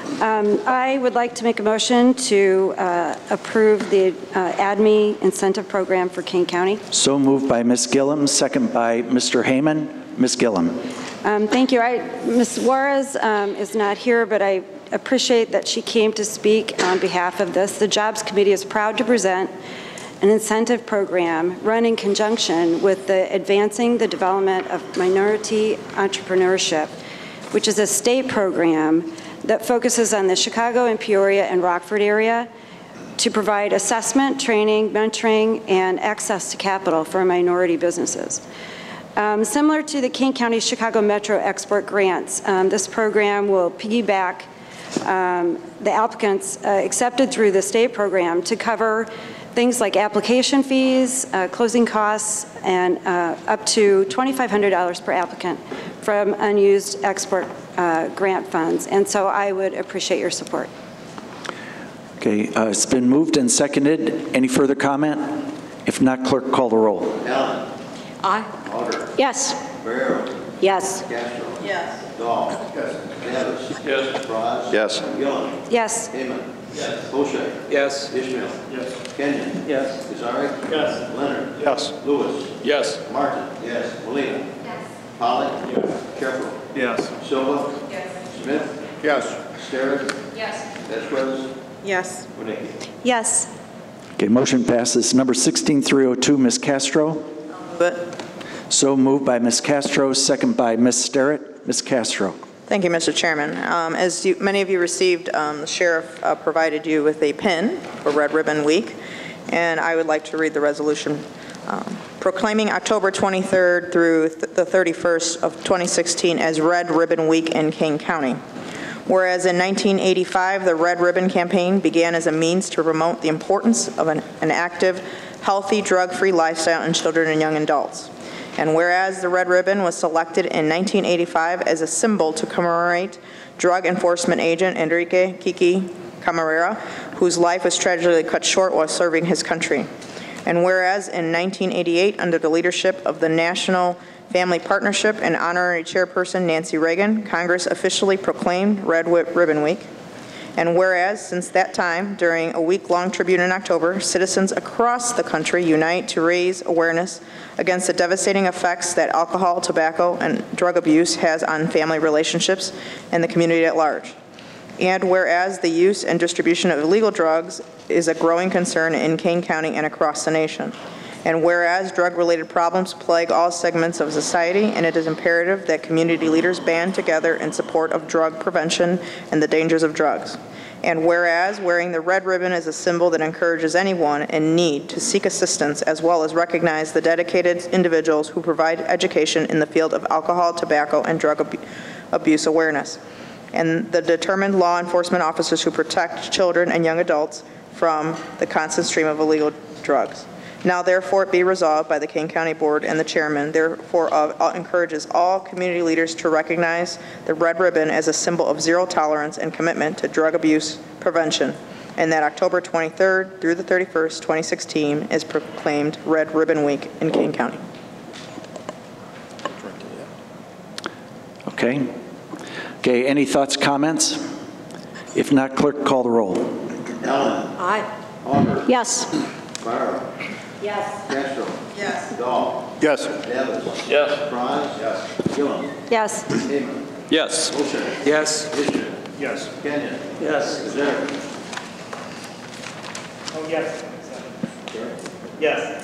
Speaker 14: I would like to make a motion to approve the ADME incentive program for Kane County.
Speaker 1: So moved by Ms. Gillum, second by Mr. Heyman. Ms. Gillum.
Speaker 14: Thank you. Ms. Juarez is not here, but I appreciate that she came to speak on behalf of this. The Jobs Committee is proud to present an incentive program run in conjunction with the Advancing the Development of Minority Entrepreneurship, which is a state program that focuses on the Chicago and Peoria and Rockford area to provide assessment, training, mentoring, and access to capital for minority businesses. Similar to the Kane County Chicago Metro Export Grants, this program will piggyback the applicants accepted through the state program to cover things like application fees, closing costs, and up to $2,500 per applicant from unused export grant funds. And so I would appreciate your support.
Speaker 1: Okay, it's been moved and seconded. Any further comment? If not, clerk, call the roll.
Speaker 2: Allen.
Speaker 13: Aye.
Speaker 2: Alder.
Speaker 13: Yes.
Speaker 2: Barrero.
Speaker 14: Yes.
Speaker 2: Castro.
Speaker 9: Yes.
Speaker 2: Dahl. Yes. Davis. Yes. Franz.
Speaker 11: Yes.
Speaker 2: Gillum.
Speaker 14: Yes.
Speaker 2: Heyman. Yes. O'Shea.
Speaker 17: Yes.
Speaker 2: Ishmael. Yes. Kenyon.
Speaker 9: Yes.
Speaker 2: Kazari.
Speaker 9: Yes.
Speaker 2: Leonard.
Speaker 8: Yes.
Speaker 2: Lewis.
Speaker 8: Yes.
Speaker 2: Martin. Yes. Molina. Yes. Holland. Yes. Careful.
Speaker 8: Yes.
Speaker 2: Silva.
Speaker 9: Yes.
Speaker 2: Smith.
Speaker 8: Yes.
Speaker 2: Sterrett.
Speaker 9: Yes.
Speaker 2: Vasquez.
Speaker 9: Yes.
Speaker 2: Winnicki.
Speaker 13: Yes.
Speaker 1: Okay, motion passes. Number 16302, Ms. Castro.
Speaker 9: Move it.
Speaker 1: So moved by Ms. Castro, second by Ms. Sterrett. Ms. Castro.
Speaker 9: Thank you, Mr. Chairman. As many of you received, the sheriff provided you with a pin for Red Ribbon Week, and I would like to read the resolution proclaiming October 23rd through the 31st of 2016 as Red Ribbon Week in Kane County. Whereas in 1985, the Red Ribbon campaign began as a means to promote the importance of an active, healthy, drug-free lifestyle in children and young adults. And whereas the Red Ribbon was selected in 1985 as a symbol to commemorate drug enforcement agent Enrique Kiki Camarera, whose life was tragically cut short while serving his country. And whereas in 1988, under the leadership of the National Family Partnership and honorary chairperson Nancy Reagan, Congress officially proclaimed Red Ribbon Week. And whereas since that time, during a week-long tribute in October, citizens across the country unite to raise awareness against the devastating effects that alcohol, tobacco, and drug abuse has on family relationships and the community at large. And whereas the use and distribution of illegal drugs is a growing concern in Kane County and across the nation. And whereas drug-related problems plague all segments of society, and it is imperative that community leaders band together in support of drug prevention and the dangers of drugs. And whereas wearing the red ribbon is a symbol that encourages anyone in need to seek assistance, as well as recognize the dedicated individuals who provide education in the field of alcohol, tobacco, and drug abuse awareness, and the determined law enforcement officers who protect children and young adults from the constant stream of illegal drugs. Now therefore it be resolved by the Kane County Board and the Chairman, therefore encourages all community leaders to recognize the red ribbon as a symbol of zero tolerance and commitment to drug abuse prevention. and that October 23rd through the 31st, 2016 is proclaimed Red Ribbon Week in Kane County.
Speaker 1: Okay. Okay, any thoughts, comments? If not, clerk, call the roll.
Speaker 2: Allen.
Speaker 13: Aye.
Speaker 2: Auger.
Speaker 13: Yes.
Speaker 2: Barrow.
Speaker 13: Yes.
Speaker 2: Castro.
Speaker 9: Yes.
Speaker 2: Dahl.
Speaker 8: Yes.
Speaker 2: Davis.
Speaker 12: Yes.
Speaker 2: Fries. Yes. Gillum.
Speaker 13: Yes.
Speaker 2: Heyman.
Speaker 12: Yes.
Speaker 2: Oshek.
Speaker 17: Yes.
Speaker 2: Ishmael.
Speaker 17: Yes.
Speaker 2: Kenyon.
Speaker 10: Yes.
Speaker 2: Kazari.
Speaker 10: Oh, yes. Yes.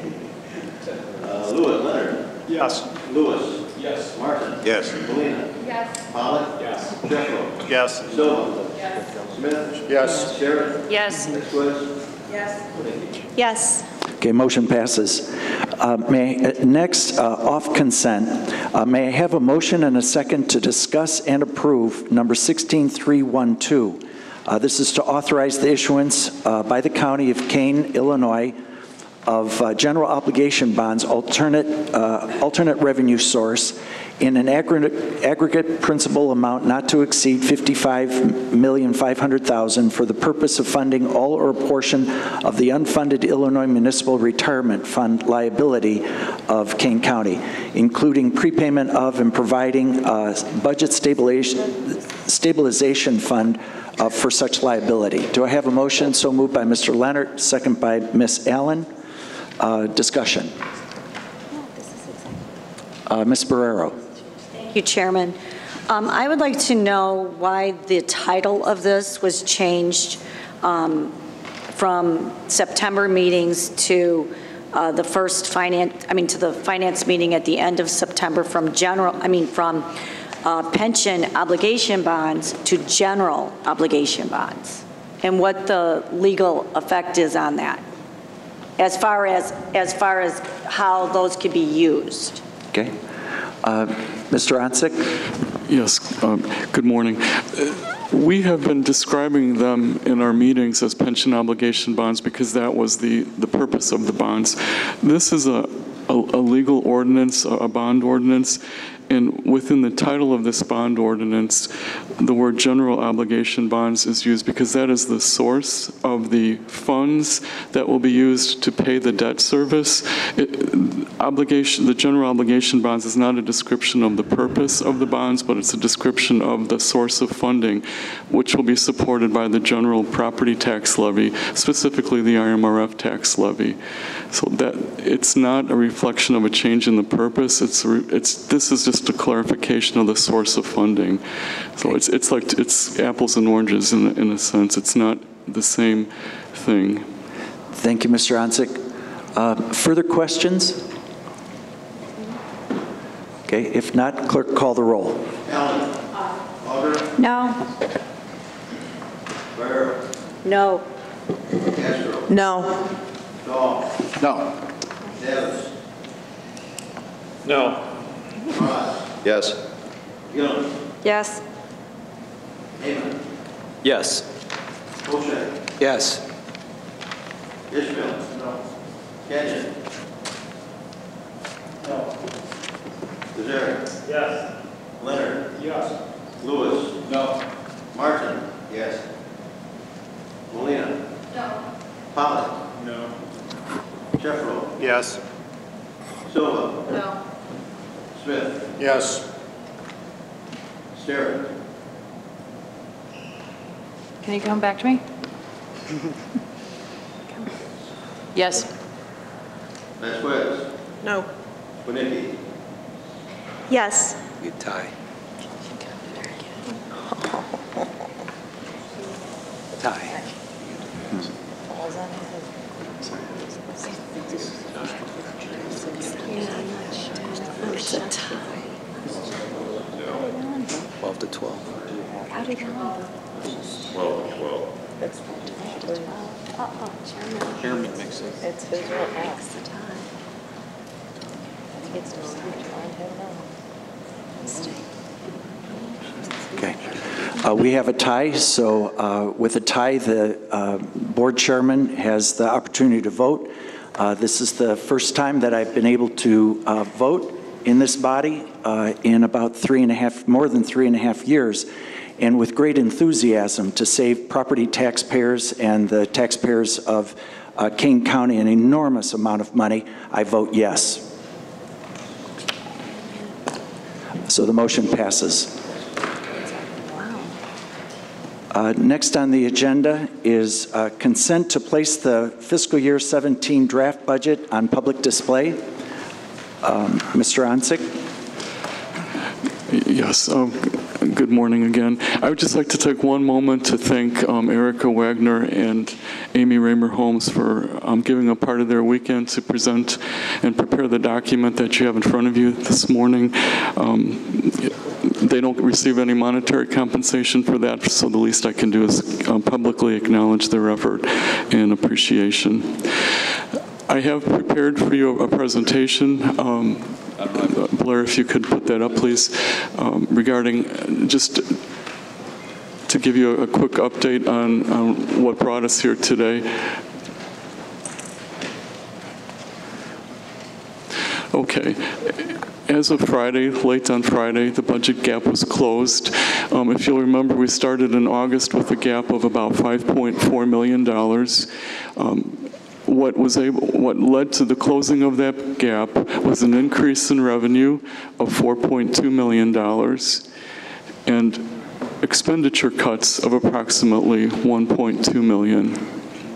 Speaker 2: Lewis. Leonard.
Speaker 17: Yes.
Speaker 2: Lewis.
Speaker 17: Yes.
Speaker 2: Martin.
Speaker 8: Yes.
Speaker 2: Molina.
Speaker 13: Yes.
Speaker 2: Pollock.
Speaker 17: Yes.
Speaker 2: Jeffro.
Speaker 8: Yes.
Speaker 2: Silva. Yes. Smith.
Speaker 8: Yes.
Speaker 2: Sherritt.
Speaker 13: Yes.
Speaker 2: Swift.
Speaker 9: Yes.
Speaker 2: Winicky.
Speaker 13: Yes.
Speaker 1: Okay, motion passes. Next, off consent, may I have a motion and a second to discuss and approve number 16312? This is to authorize the issuance by the County of Kane, Illinois, of general obligation bonds, alternate revenue source, in an aggregate principal amount not to exceed $55,500,000 for the purpose of funding all or a portion of the unfunded Illinois Municipal Retirement Fund liability of Kane County, including prepayment of and providing a budget stabilization fund for such liability. Do I have a motion? So moved by Mr. Leonard, second by Ms. Allen. Discussion. Ms. Barrero.
Speaker 18: Thank you, Chairman. I would like to know why the title of this was changed from September meetings to the first to the finance meeting at the end of September from pension obligation bonds to general obligation bonds, and what the legal effect is on that, as far as how those could be used.
Speaker 1: Okay. Mr. Onsick?
Speaker 19: Yes, good morning. We have been describing them in our meetings as pension obligation bonds because that was the purpose of the bonds. This is a legal ordinance, a bond ordinance, and within the title of this bond ordinance, the word general obligation bonds is used because that is the source of the funds that will be used to pay the debt service. The general obligation bonds is not a description of the purpose of the bonds, but it's a description of the source of funding, which will be supported by the general property tax levy, specifically the IMRF tax levy. So that it's not a reflection of a change in the purpose. This is just a clarification of the source of funding. So it's apples and oranges in a sense. It's not the same thing.
Speaker 1: Thank you, Mr. Onsick. Further questions? Okay, if not, clerk, call the roll.
Speaker 2: Allen. Auger.
Speaker 18: No.
Speaker 2: Barrow.
Speaker 18: No.
Speaker 2: Castro.
Speaker 9: No.
Speaker 2: Dahl.
Speaker 8: No.
Speaker 2: Davis.
Speaker 10: No.
Speaker 2: Fries.
Speaker 8: Yes.
Speaker 2: Gillum.
Speaker 18: Yes.
Speaker 2: Heyman.
Speaker 17: Yes.
Speaker 2: Oshek.
Speaker 17: Yes.
Speaker 2: Ishmael. No. Kenyon.
Speaker 10: No.
Speaker 2: Kazari.
Speaker 10: Yes.
Speaker 2: Leonard.
Speaker 10: Yes.
Speaker 2: Lewis.
Speaker 10: No.
Speaker 2: Martin. Yes. Molina.
Speaker 13: No.
Speaker 2: Pollock.
Speaker 10: No.
Speaker 2: Jeffro.
Speaker 8: Yes.
Speaker 2: Silva.
Speaker 13: No.
Speaker 2: Smith.
Speaker 8: Yes.
Speaker 2: Sherritt.
Speaker 16: Can you come back to me? Yes.
Speaker 2: Vasquez.
Speaker 9: No.
Speaker 2: Winicky.
Speaker 13: Yes.
Speaker 17: You tie. Tie.
Speaker 13: It's a tie.
Speaker 17: 12 to 12.
Speaker 13: How did it go?
Speaker 2: 12.
Speaker 13: That's 12 to 12. Chairman.
Speaker 12: Chairman makes it.
Speaker 13: It's his vote makes the tie. It's no
Speaker 1: Okay. We have a tie, so with a tie, the board chairman has the opportunity to vote. This is the first time that I've been able to vote in this body in about more than 3.5 years, and with great enthusiasm to save property taxpayers and the taxpayers of Kane County an enormous amount of money, I vote yes. So the motion passes. Next on the agenda is consent to place the fiscal year 17 draft budget on public display. Mr. Onsick.
Speaker 19: Yes, good morning again. I would just like to take one moment to thank Erica Wagner and Amy Raymer Holmes for giving a part of their weekend to present and prepare the document that you have in front of you this morning. They don't receive any monetary compensation for that, so the least I can do is publicly acknowledge their effort and appreciation. I have prepared for you a presentation. Blair, if you could put that up, please, regarding just to give you a quick update on what brought us here today. Okay. As of Friday, late on Friday, the budget gap was closed. If you'll remember, we started in August with a gap of about $5.4 million. What led to the closing of that gap was an increase in revenue of $4.2 million and expenditure cuts of approximately $1.2 million.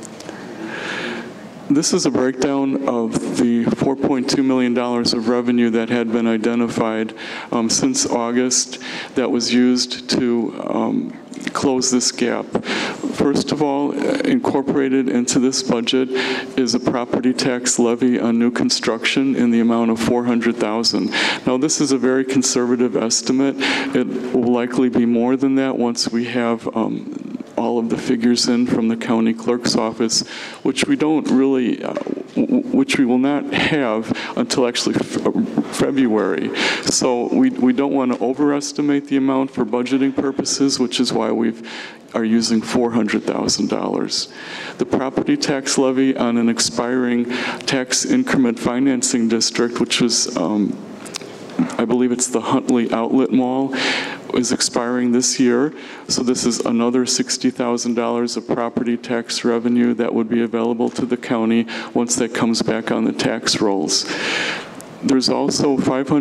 Speaker 19: This is a breakdown of the $4.2 million of revenue that had been identified since August that was used to close this gap. First of all, incorporated into this budget is a property tax levy on new construction in the amount of $400,000. Now, this is a very conservative estimate. It will likely be more than that once we have all of the figures in from the county clerk's office, which we don't really, which we will not have until actually February. So we don't want to overestimate the amount for budgeting purposes, which is why we are using $400,000. The property tax levy on an expiring tax increment financing district, which was, I believe it's the Huntley Outlet Mall, is expiring this year. So this is another $60,000 of property tax revenue that would be available to the county once that comes back on the tax rolls. There's also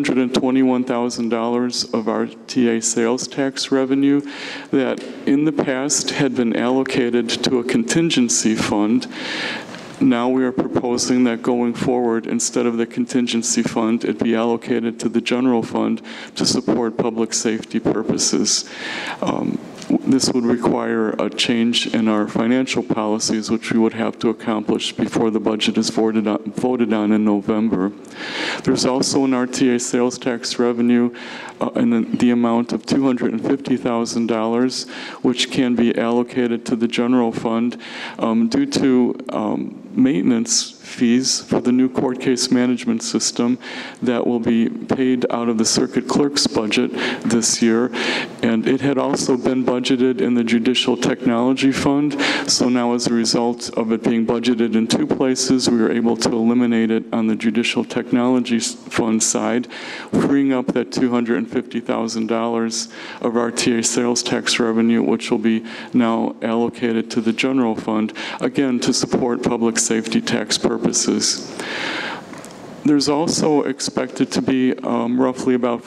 Speaker 19: $521,000 of our TA sales tax revenue that in the past had been allocated to a contingency fund. Now we are proposing that going forward, instead of the contingency fund, it be allocated to the general fund to support public safety purposes. This would require a change in our financial policies, which we would have to accomplish before the budget is voted on in November. There's also an RTA sales tax revenue in the amount of $250,000, which can be allocated to the general fund due to maintenance fees for the new court case management system that will be paid out of the circuit clerk's budget this year. And it had also been budgeted in the judicial technology fund. So now as a result of it being budgeted in two places, we were able to eliminate it on the judicial technology fund side, freeing up that $250,000 of RTA sales tax revenue, which will be now allocated to the general fund, again, to support public safety tax purposes. There's also expected to be roughly about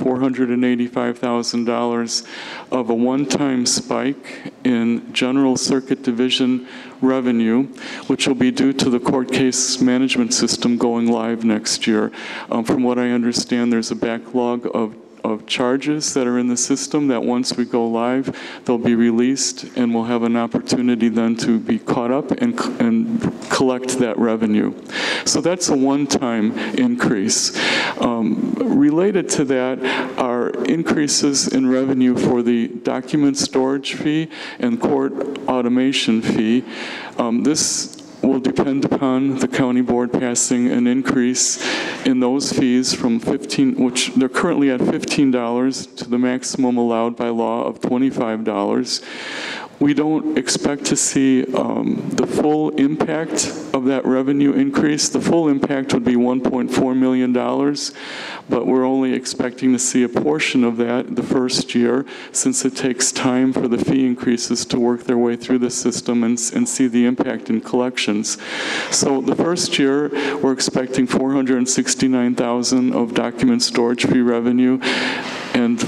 Speaker 19: $485,000 of a one-time spike in general circuit division revenue, which will be due to the court case management system going live next year. From what I understand, there's a backlog of charges that are in the system that once we go live, they'll be released and we'll have an opportunity then to be caught up and collect that revenue. So that's a one-time increase. Related to that are increases in revenue for the document storage fee and court automation fee. This will depend upon the county board passing an increase in those fees from which they're currently at $15 to the maximum allowed by law of $25. We don't expect to see the full impact of that revenue increase. The full impact would be $1.4 million, but we're only expecting to see a portion of that the first year, since it takes time for the fee increases to work their way through the system and see the impact in collections. So the first year, we're expecting $469,000 of document storage fee revenue and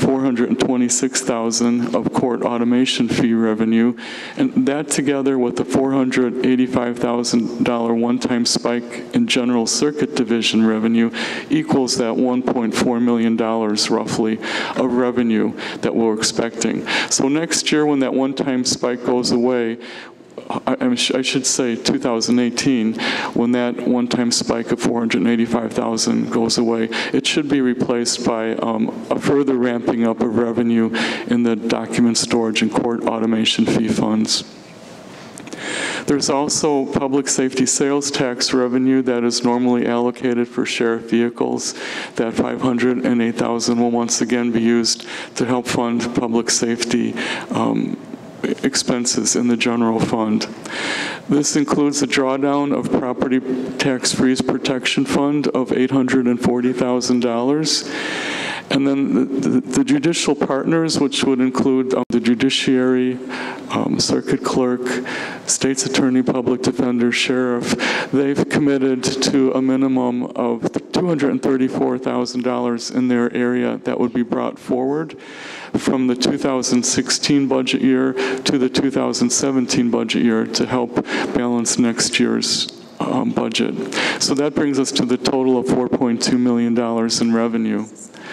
Speaker 19: $426,000 of court automation fee revenue. And that together with the $485,000 one-time spike in general circuit division revenue equals that $1.4 million roughly of revenue that we're expecting. So next year when that one-time spike goes away, I should say 2018, when that one-time spike of $485,000 goes away, it should be replaced by a further ramping up of revenue in the document storage and court automation fee funds. There's also public safety sales tax revenue that is normally allocated for sheriff vehicles. That $508,000 will once again be used to help fund public safety expenses in the general fund. This includes a drawdown of property tax freeze protection fund of $840,000. And then the judicial partners, which would include the judiciary, circuit clerk, state's attorney, public defender, sheriff, they've committed to a minimum of $234,000 in their area that would be brought forward from the 2016 budget year to the 2017 budget year to help balance next year's budget. So that brings us to the total of $4.2 million in revenue.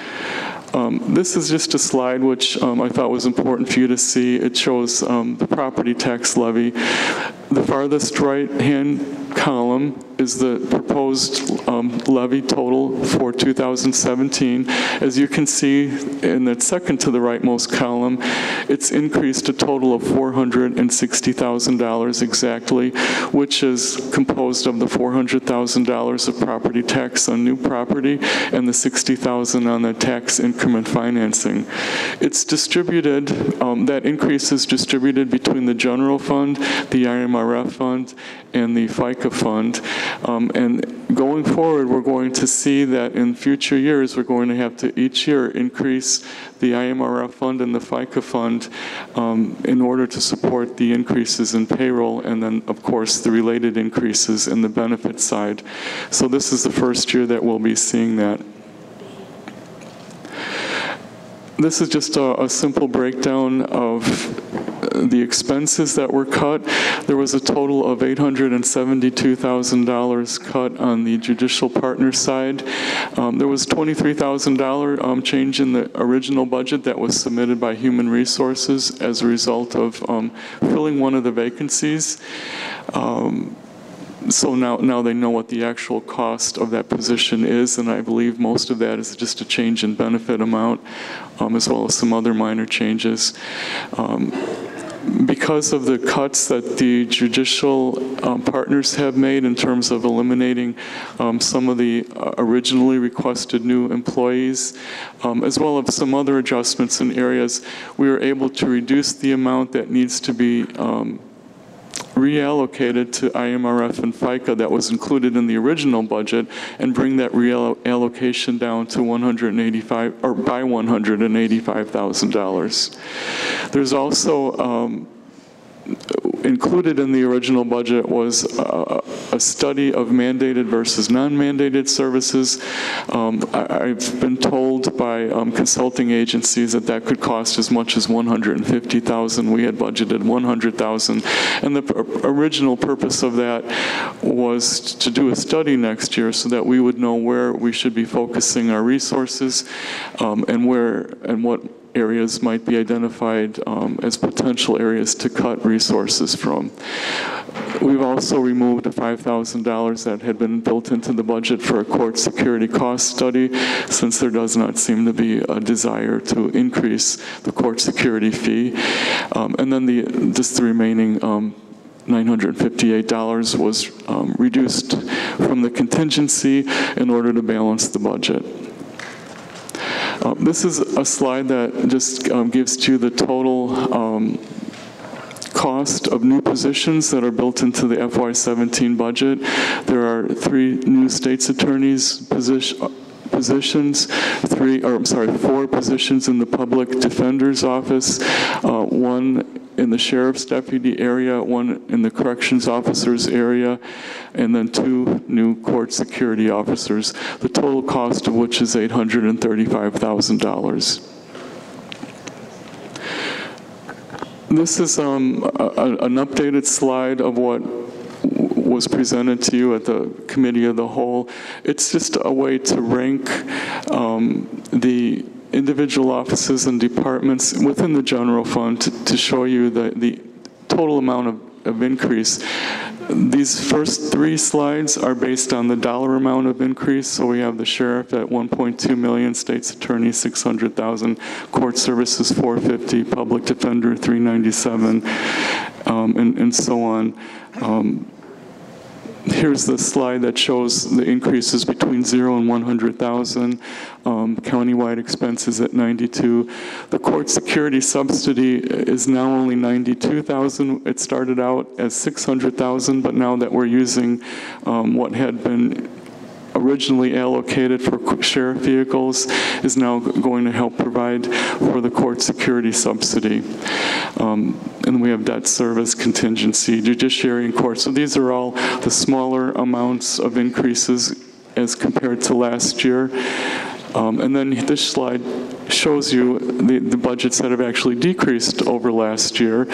Speaker 19: This is just a slide which I thought was important for you to see. It shows the property tax levy. The farthest right-hand column is the proposed levy total for 2017. As you can see in the second to the rightmost column, it's increased a total of $460,000 exactly, which is composed of the $400,000 of property tax on new property and the $60,000 on the tax increment financing. It's distributed, that increase is distributed between the general fund, the IMRF fund, and the FICA fund. And going forward, we're going to see that in future years, we're going to have to each year increase the IMRF fund and the FICA fund in order to support the increases in payroll and then, of course, the related increases in the benefit side. So this is the first year that we'll be seeing that. This is just a simple breakdown of the expenses that were cut. There was a total of $872,000 cut on the judicial partner side. There was $23,000 change in the original budget that was submitted by Human Resources as a result of filling one of the vacancies. So now they know what the actual cost of that position is, and I believe most of that is just a change in benefit amount, as well as some other minor changes. Because of the cuts that the judicial partners have made in terms of eliminating some of the originally requested new employees, as well as some other adjustments in areas, we were able to reduce the amount that needs to be reallocated to IMRF and FICA that was included in the original budget and bring that reallocation down to $185,000. There's also included in the original budget was a study of mandated versus non-mandated services. I've been told by consulting agencies that that could cost as much as $150,000. We had budgeted $100,000, and the original purpose of that was to do a study next year so that we would know where we should be focusing our resources and what areas might be identified as potential areas to cut resources from. We've also removed $5,000 that had been built into the budget for a court security cost study, since there does not seem to be a desire to increase the court security fee. And then just the remaining $958 was reduced from the contingency in order to balance the budget. This is a slide that just gives you the total cost of new positions that are built into the FY17 budget. There are 3 new state's attorneys positions, 4 positions in the public defender's office, 1 in the sheriff's deputy area, 1 in the corrections officer's area, and then 2 new court security officers, the total cost of which is $835,000. This is an updated slide of what was presented to you at the Committee of the Whole. It's just a way to rank the individual offices and departments within the general fund to show you the total amount of increase. These first 3 slides are based on the dollar amount of increase. So we have the sheriff at 1.2 million, state's attorney 600,000, court services 450, public defender 397, and so on. Here's the slide that shows the increases between 0 and 100,000. Countywide expenses at 92. The court security subsidy is now only 92,000. It started out as 600,000, but now that we're using what had been originally allocated for sheriff vehicles is now going to help provide for the court security subsidy. And we have debt service, contingency, judiciary, and court. So these are all the smaller amounts of increases as compared to last year. And then this slide shows you the budgets that have actually decreased over last year.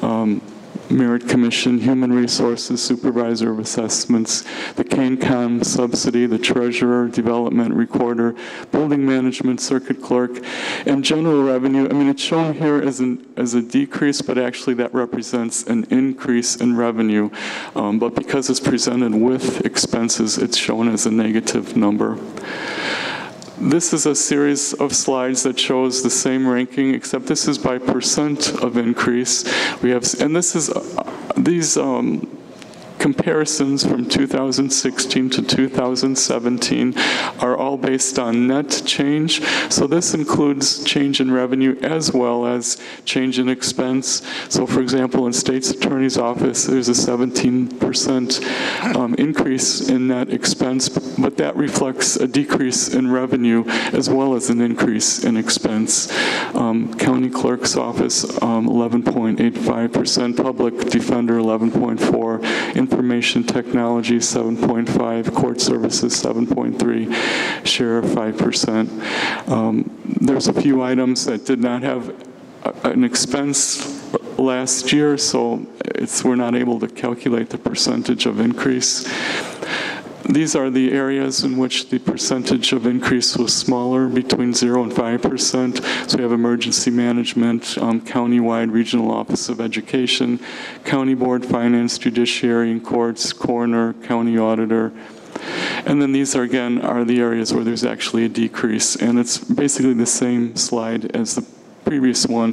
Speaker 19: Merit Commission, Human Resources, Supervisor of Assessments, the Kane subsidy, the Treasurer, Development, Recorder, Building Management, Circuit Clerk, and General Revenue. I mean, it's shown here as a decrease, but actually that represents an increase in revenue. But because it's presented with expenses, it's shown as a negative number. This is a series of slides that shows the same ranking, except this is by percent of increase. We have, and this is these comparisons from 2016 to 2017 are all based on net change. So this includes change in revenue as well as change in expense. So for example, in State's Attorney's Office, there's a 17% increase in net expense, but that reflects a decrease in revenue as well as an increase in expense. County Clerk's Office, 11.85%, Public Defender, 11.4%, Information Technology, 7.5%, Court Services, 7.3%, Sheriff, 5%. There's a few items that did not have an expense last year, so we're not able to calculate the percentage of increase. These are the areas in which the percentage of increase was smaller, between 0 and 5%. So we have emergency management, countywide regional office of education, county board, finance, judiciary and courts, coroner, county auditor. And then these are, again, are the areas where there's actually a decrease. And it's basically the same slide as the previous one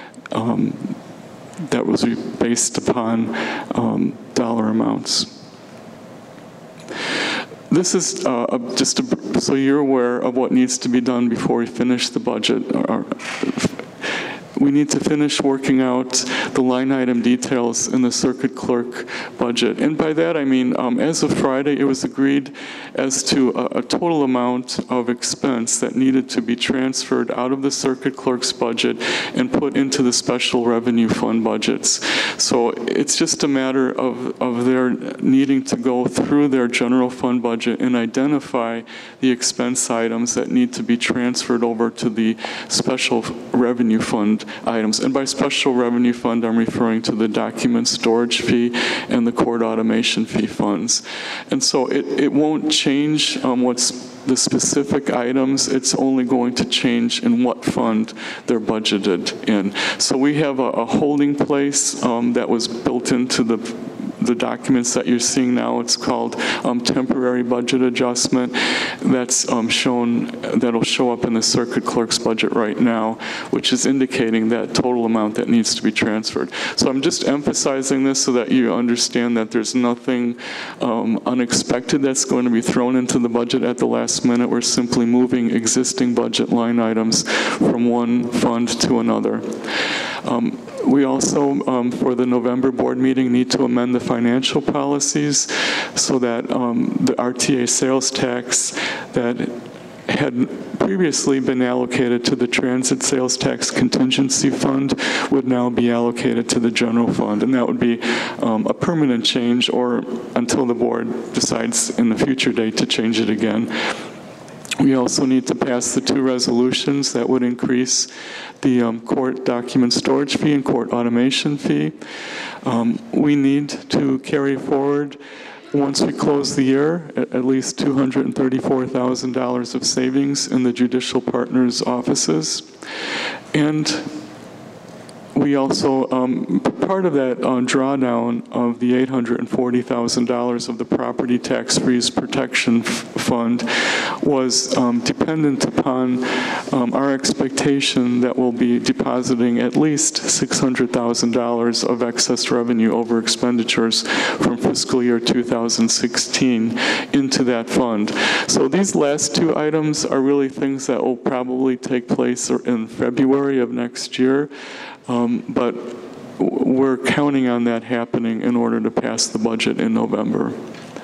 Speaker 19: that was based upon dollar amounts. This is just so you're aware of what needs to be done before we finish the budget. We need to finish working out the line item details in the circuit clerk budget. And by that I mean, as of Friday, it was agreed as to a total amount of expense that needed to be transferred out of the circuit clerk's budget and put into the special revenue fund budgets. So it's just a matter of their needing to go through their general fund budget and identify the expense items that need to be transferred over to the special revenue fund items. And by special revenue fund, I'm referring to the document storage fee and the court automation fee funds. And so it won't change what's the specific items. It's only going to change in what fund they're budgeted in. So we have a holding place that was built into the documents that you're seeing now. It's called temporary budget adjustment. That's that'll show up in the circuit clerk's budget right now, which is indicating that total amount that needs to be transferred. So I'm just emphasizing this so that you understand that there's nothing unexpected that's going to be thrown into the budget at the last minute. We're simply moving existing budget line items from one fund to another. We also, for the November board meeting, need to amend the financial policies so that the RTA sales tax that had previously been allocated to the Transit Sales Tax Contingency Fund would now be allocated to the general fund, and that would be a permanent change, or until the board decides in the future date to change it again. We also need to pass the 2 resolutions that would increase the court document storage fee and court automation fee. We need to carry forward, once we close the year, at least $234,000 of savings in the judicial partners' offices. And we also, part of that drawdown of the $840,000 of the property tax freeze protection fund was dependent upon our expectation that we'll be depositing at least $600,000 of excess revenue over expenditures from fiscal year 2016 into that fund. So these last 2 items are really things that will probably take place in February of next year. But we're counting on that happening in order to pass the budget in November.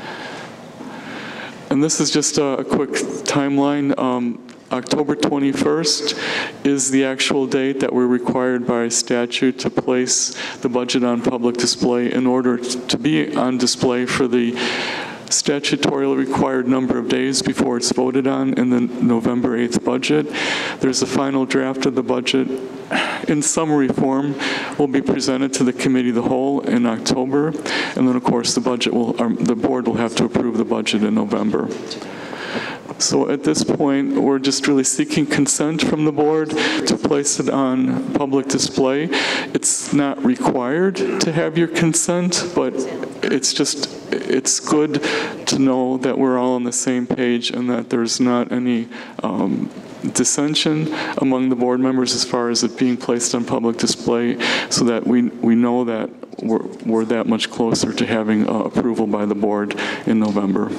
Speaker 19: And this is just a quick timeline. October 21st is the actual date that we're required by statute to place the budget on public display in order to be on display for the statutorily required number of days before it's voted on in the November 8th budget. There's a final draft of the budget in summary form will be presented to the committee of the whole in October, and then of course the board will have to approve the budget in November. So at this point, we're just really seeking consent from the board to place it on public display. It's not required to have your consent, but it's good to know that we're all on the same page and that there's not any dissension among the board members as far as it being placed on public display, so that we know that we're that much closer to having approval by the board in November.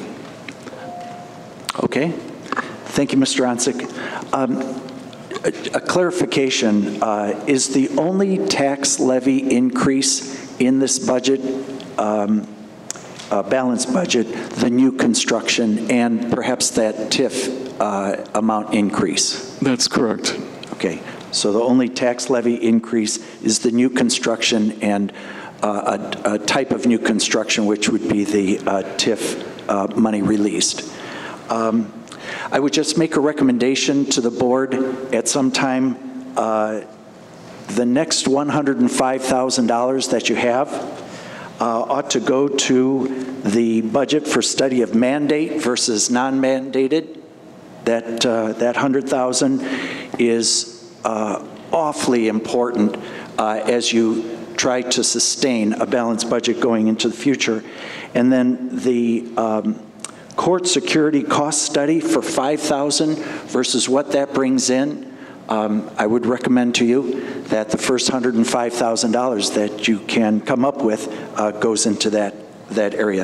Speaker 1: Okay. Thank you, Mr. Onsick. A clarification, is the only tax levy increase in this budget, balanced budget, the new construction and perhaps that TIF amount increase?
Speaker 19: That's correct.
Speaker 1: Okay. So the only tax levy increase is the new construction and a type of new construction, which would be the TIF money released. I would just make a recommendation to the board at some time, the next $105,000 that you have ought to go to the budget for study of mandate versus non-mandated. That 100,000 is awfully important as you try to sustain a balanced budget going into the future. And then the court security cost study for $5,000 versus what that brings in, I would recommend to you that the first $105,000 that you can come up with goes into that area.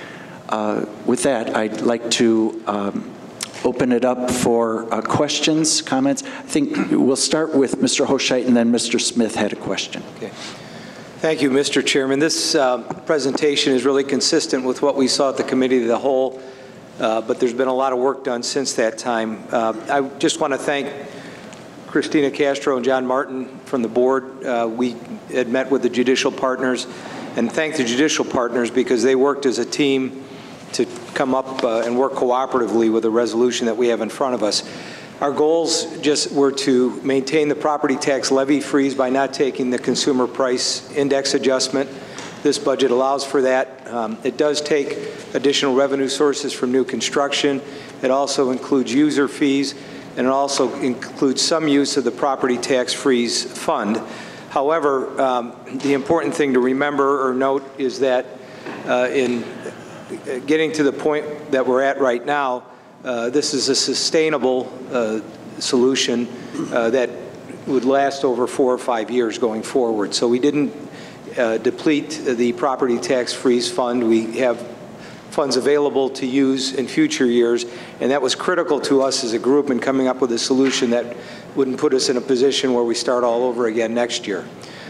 Speaker 1: With that, I'd like to open it up for questions, comments. I think we'll start with Mr. Hoscheit, and then Mr. Smith had a question.
Speaker 17: Okay. Thank you, Mr. Chairman. This presentation is really consistent with what we saw at the Committee of the Whole, but there's been a lot of work done since that time. I just want to thank Christina Castro and John Martin from the board. We had met with the judicial partners, and thank the judicial partners because they worked as a team to come up and work cooperatively with the resolution that we have in front of us. Our goals just were to maintain the property tax levy freeze by not taking the consumer price index adjustment. This budget allows for that. It does take additional revenue sources from new construction. It also includes user fees, and it also includes some use of the property tax freeze fund. However, the important thing to remember or note is that in getting to the point that we're at right now, this is a sustainable solution that would last over 4 or 5 years going forward. So we didn't deplete the property tax freeze fund. We have funds available to use in future years, and that was critical to us as a group in coming up with a solution that wouldn't put us in a position where we start all over again next year.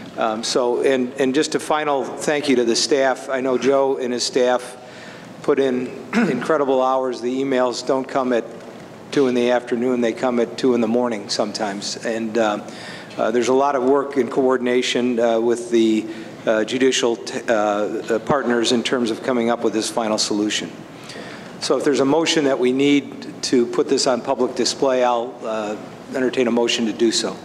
Speaker 17: And just a final thank you to the staff. I know Joe and his staff put in incredible hours. The emails don't come at 2 in the afternoon. They come at 2 in the morning sometimes. And there's a lot of work in coordination with the judicial partners in terms of coming up with this final solution. So if there's a motion that we need to put this on public display, I'll entertain a motion to do so.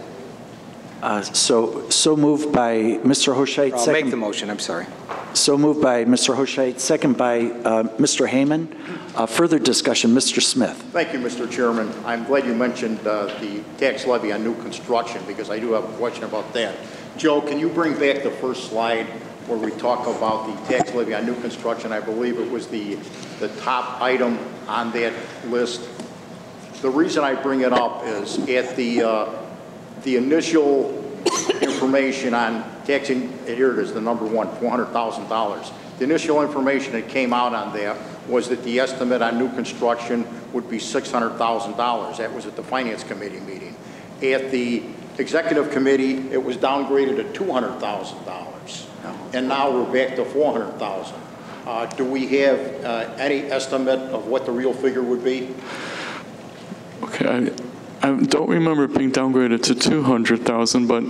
Speaker 1: So moved by Mr. Hoshait.
Speaker 17: I'll make the motion, I'm sorry.
Speaker 1: So moved by Mr. Hoshait, second by Mr. Heyman. Further discussion, Mr. Smith.
Speaker 2: Thank you, Mr. Chairman. I'm glad you mentioned the tax levy on new construction because I do have a question about that. Joe, can you bring back the first slide where we talk about the tax levy on new construction? I believe it was the top item on that list. The reason I bring it up is at the initial information on taxing, here it is, the number one, $400,000. The initial information that came out on that was that the estimate on new construction would be $600,000. That was at the Finance Committee meeting. At the Executive Committee, it was downgraded to $200,000. And now we're back to $400,000. Do we have any estimate of what the real figure would be?
Speaker 19: Okay, I don't remember it being downgraded to 200,000, but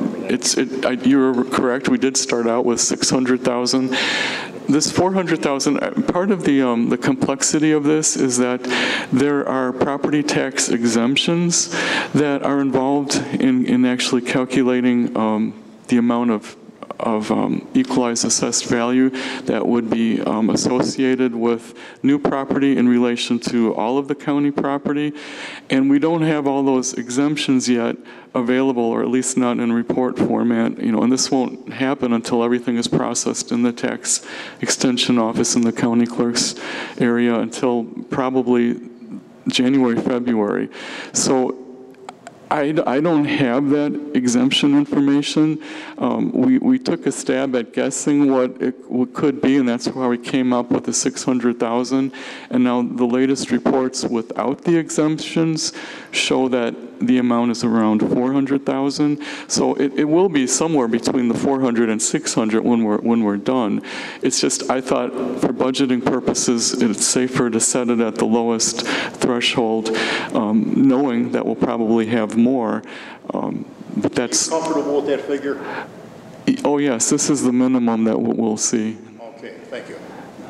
Speaker 19: you're correct. We did start out with 600,000. This 400,000. Part of the complexity of this is that there are property tax exemptions that are involved in actually calculating the amount of equalized assessed value that would be associated with new property in relation to all of the county property. And we don't have all those exemptions yet available, or at least not in report format, and this won't happen until everything is processed in the tax extension office in the county clerk's area until probably January, February. So I don't have that exemption information. We took a stab at guessing what it could be, and that's why we came up with the 600,000. And now the latest reports without the exemptions show that the amount is around 400,000. So it will be somewhere between the 400 and 600 when we're done. It's just I thought for budgeting purposes it's safer to set it at the lowest threshold, knowing that we'll probably have more. But that's.
Speaker 2: Are you comfortable with that figure?
Speaker 19: Oh yes, this is the minimum that we'll see.
Speaker 2: Okay, thank you.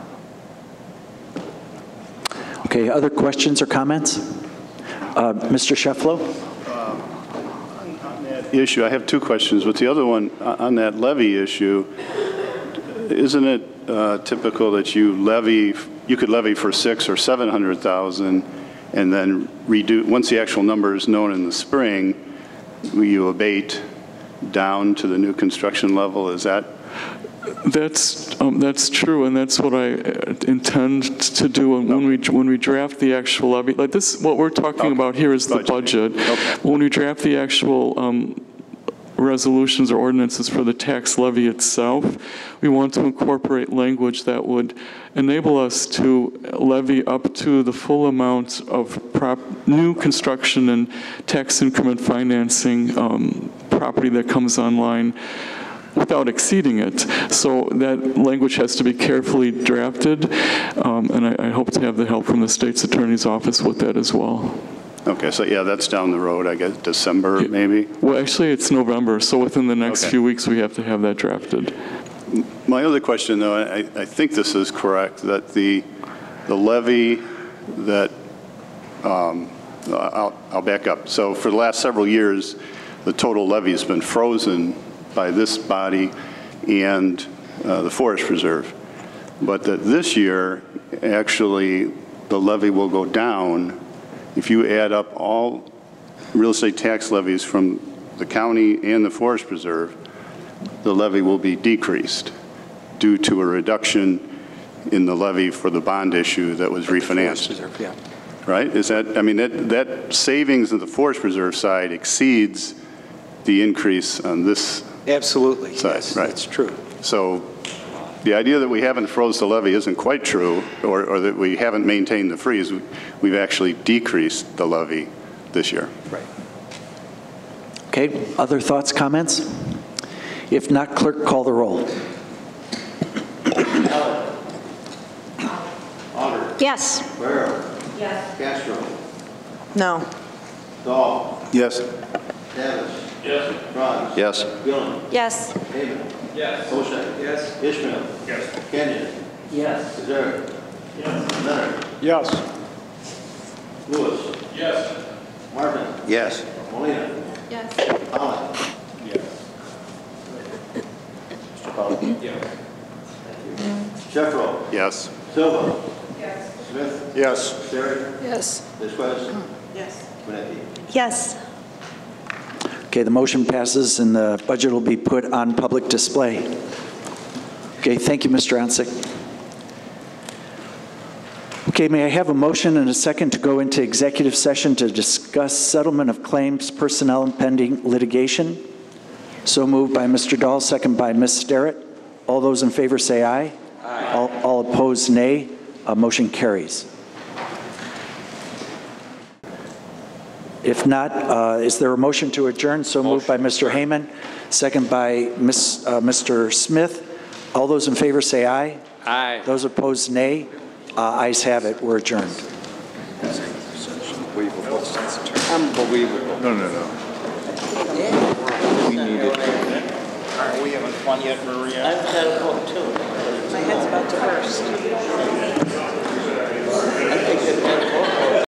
Speaker 1: Okay, other questions or comments? Mr. Shefflow?
Speaker 20: On that issue, I have two questions, but the other one, on that levy issue, isn't it typical that you could levy for 600,000 or 700,000 and then redo, once the actual number is known in the spring, you abate down to the new construction level? Is that?
Speaker 19: That's true, and that's what I intend to do when we draft the actual levy. Like this, what we're talking about here is the budget. When we draft the actual resolutions or ordinances for the tax levy itself, we want to incorporate language that would enable us to levy up to the full amount of new construction and tax increment financing property that comes online without exceeding it. So that language has to be carefully drafted, and I hope to have the help from the state's attorney's office with that as well.
Speaker 20: Okay, so yeah, that's down the road, I guess, December maybe?
Speaker 19: Well, actually, it's November, so within the next few weeks, we have to have that drafted.
Speaker 20: My other question, though, I think this is correct, that the levy that, I'll back up. So for the last several years, the total levy has been frozen by this body and the Forest Reserve. But that this year, actually, the levy will go down. If you add up all real estate tax levies from the county and the Forest Preserve, the levy will be decreased due to a reduction in the levy for the bond issue that was refinanced.
Speaker 17: Reserve, yeah.
Speaker 20: Right? Is that, I mean, that savings of the Forest Preserve side exceeds the increase on this
Speaker 17: Absolutely,
Speaker 20: side,
Speaker 17: yes,
Speaker 20: right?
Speaker 17: that's true.
Speaker 20: So the idea that we haven't froze the levy isn't quite true, or that we haven't maintained the freeze. We've actually decreased the levy this year.
Speaker 17: Right.
Speaker 1: Okay, other thoughts, comments? If not, clerk, call the roll.
Speaker 18: Yes.
Speaker 2: Barrow.
Speaker 18: Yes.
Speaker 2: Castro.
Speaker 9: No.
Speaker 21: Dahl.
Speaker 20: Yes.
Speaker 21: Davis. Yes. Franz.
Speaker 20: Yes.
Speaker 21: Gillen.
Speaker 13: Yes.
Speaker 21: Heyman.
Speaker 10: Yes.
Speaker 21: Koschek.
Speaker 10: Yes.
Speaker 21: Ishmael.
Speaker 10: Yes.
Speaker 21: Kenyon.
Speaker 10: Yes.
Speaker 21: Kazarick.
Speaker 10: Yes.
Speaker 21: Leonard.
Speaker 20: Yes.
Speaker 21: Lewis.
Speaker 10: Yes.
Speaker 21: Martin.
Speaker 20: Yes.
Speaker 21: Molina.
Speaker 13: Yes.
Speaker 21: Holland.
Speaker 10: Yes.
Speaker 21: Mr. Powell.
Speaker 10: Yes.
Speaker 21: Sheffro.
Speaker 20: Yes.
Speaker 21: Silva.
Speaker 13: Yes.
Speaker 21: Smith.
Speaker 20: Yes.
Speaker 21: Terry.
Speaker 13: Yes.
Speaker 21: Vizquez.
Speaker 13: Yes.
Speaker 21: Benetti.
Speaker 13: Yes.
Speaker 1: Okay, the motion passes and the budget will be put on public display. Okay, thank you, Mr. Onsick. Okay, may I have a motion and a second to go into executive session to discuss settlement of claims, personnel, and pending litigation? So moved by Mr. Dahl, second by Ms. Starrett. All those in favor say aye. Aye. All opposed, nay. Motion carries. If not, is there a motion to adjourn? So moved by Mr. Heyman, second by Mr. Smith. All those in favor say aye. Aye. Those opposed, nay. Ayes have it. We're adjourned.
Speaker 20: Unbelievable. No. We need it.
Speaker 10: Are we having fun yet, Maria? I've got a vote too. My head's about to burst. I think it's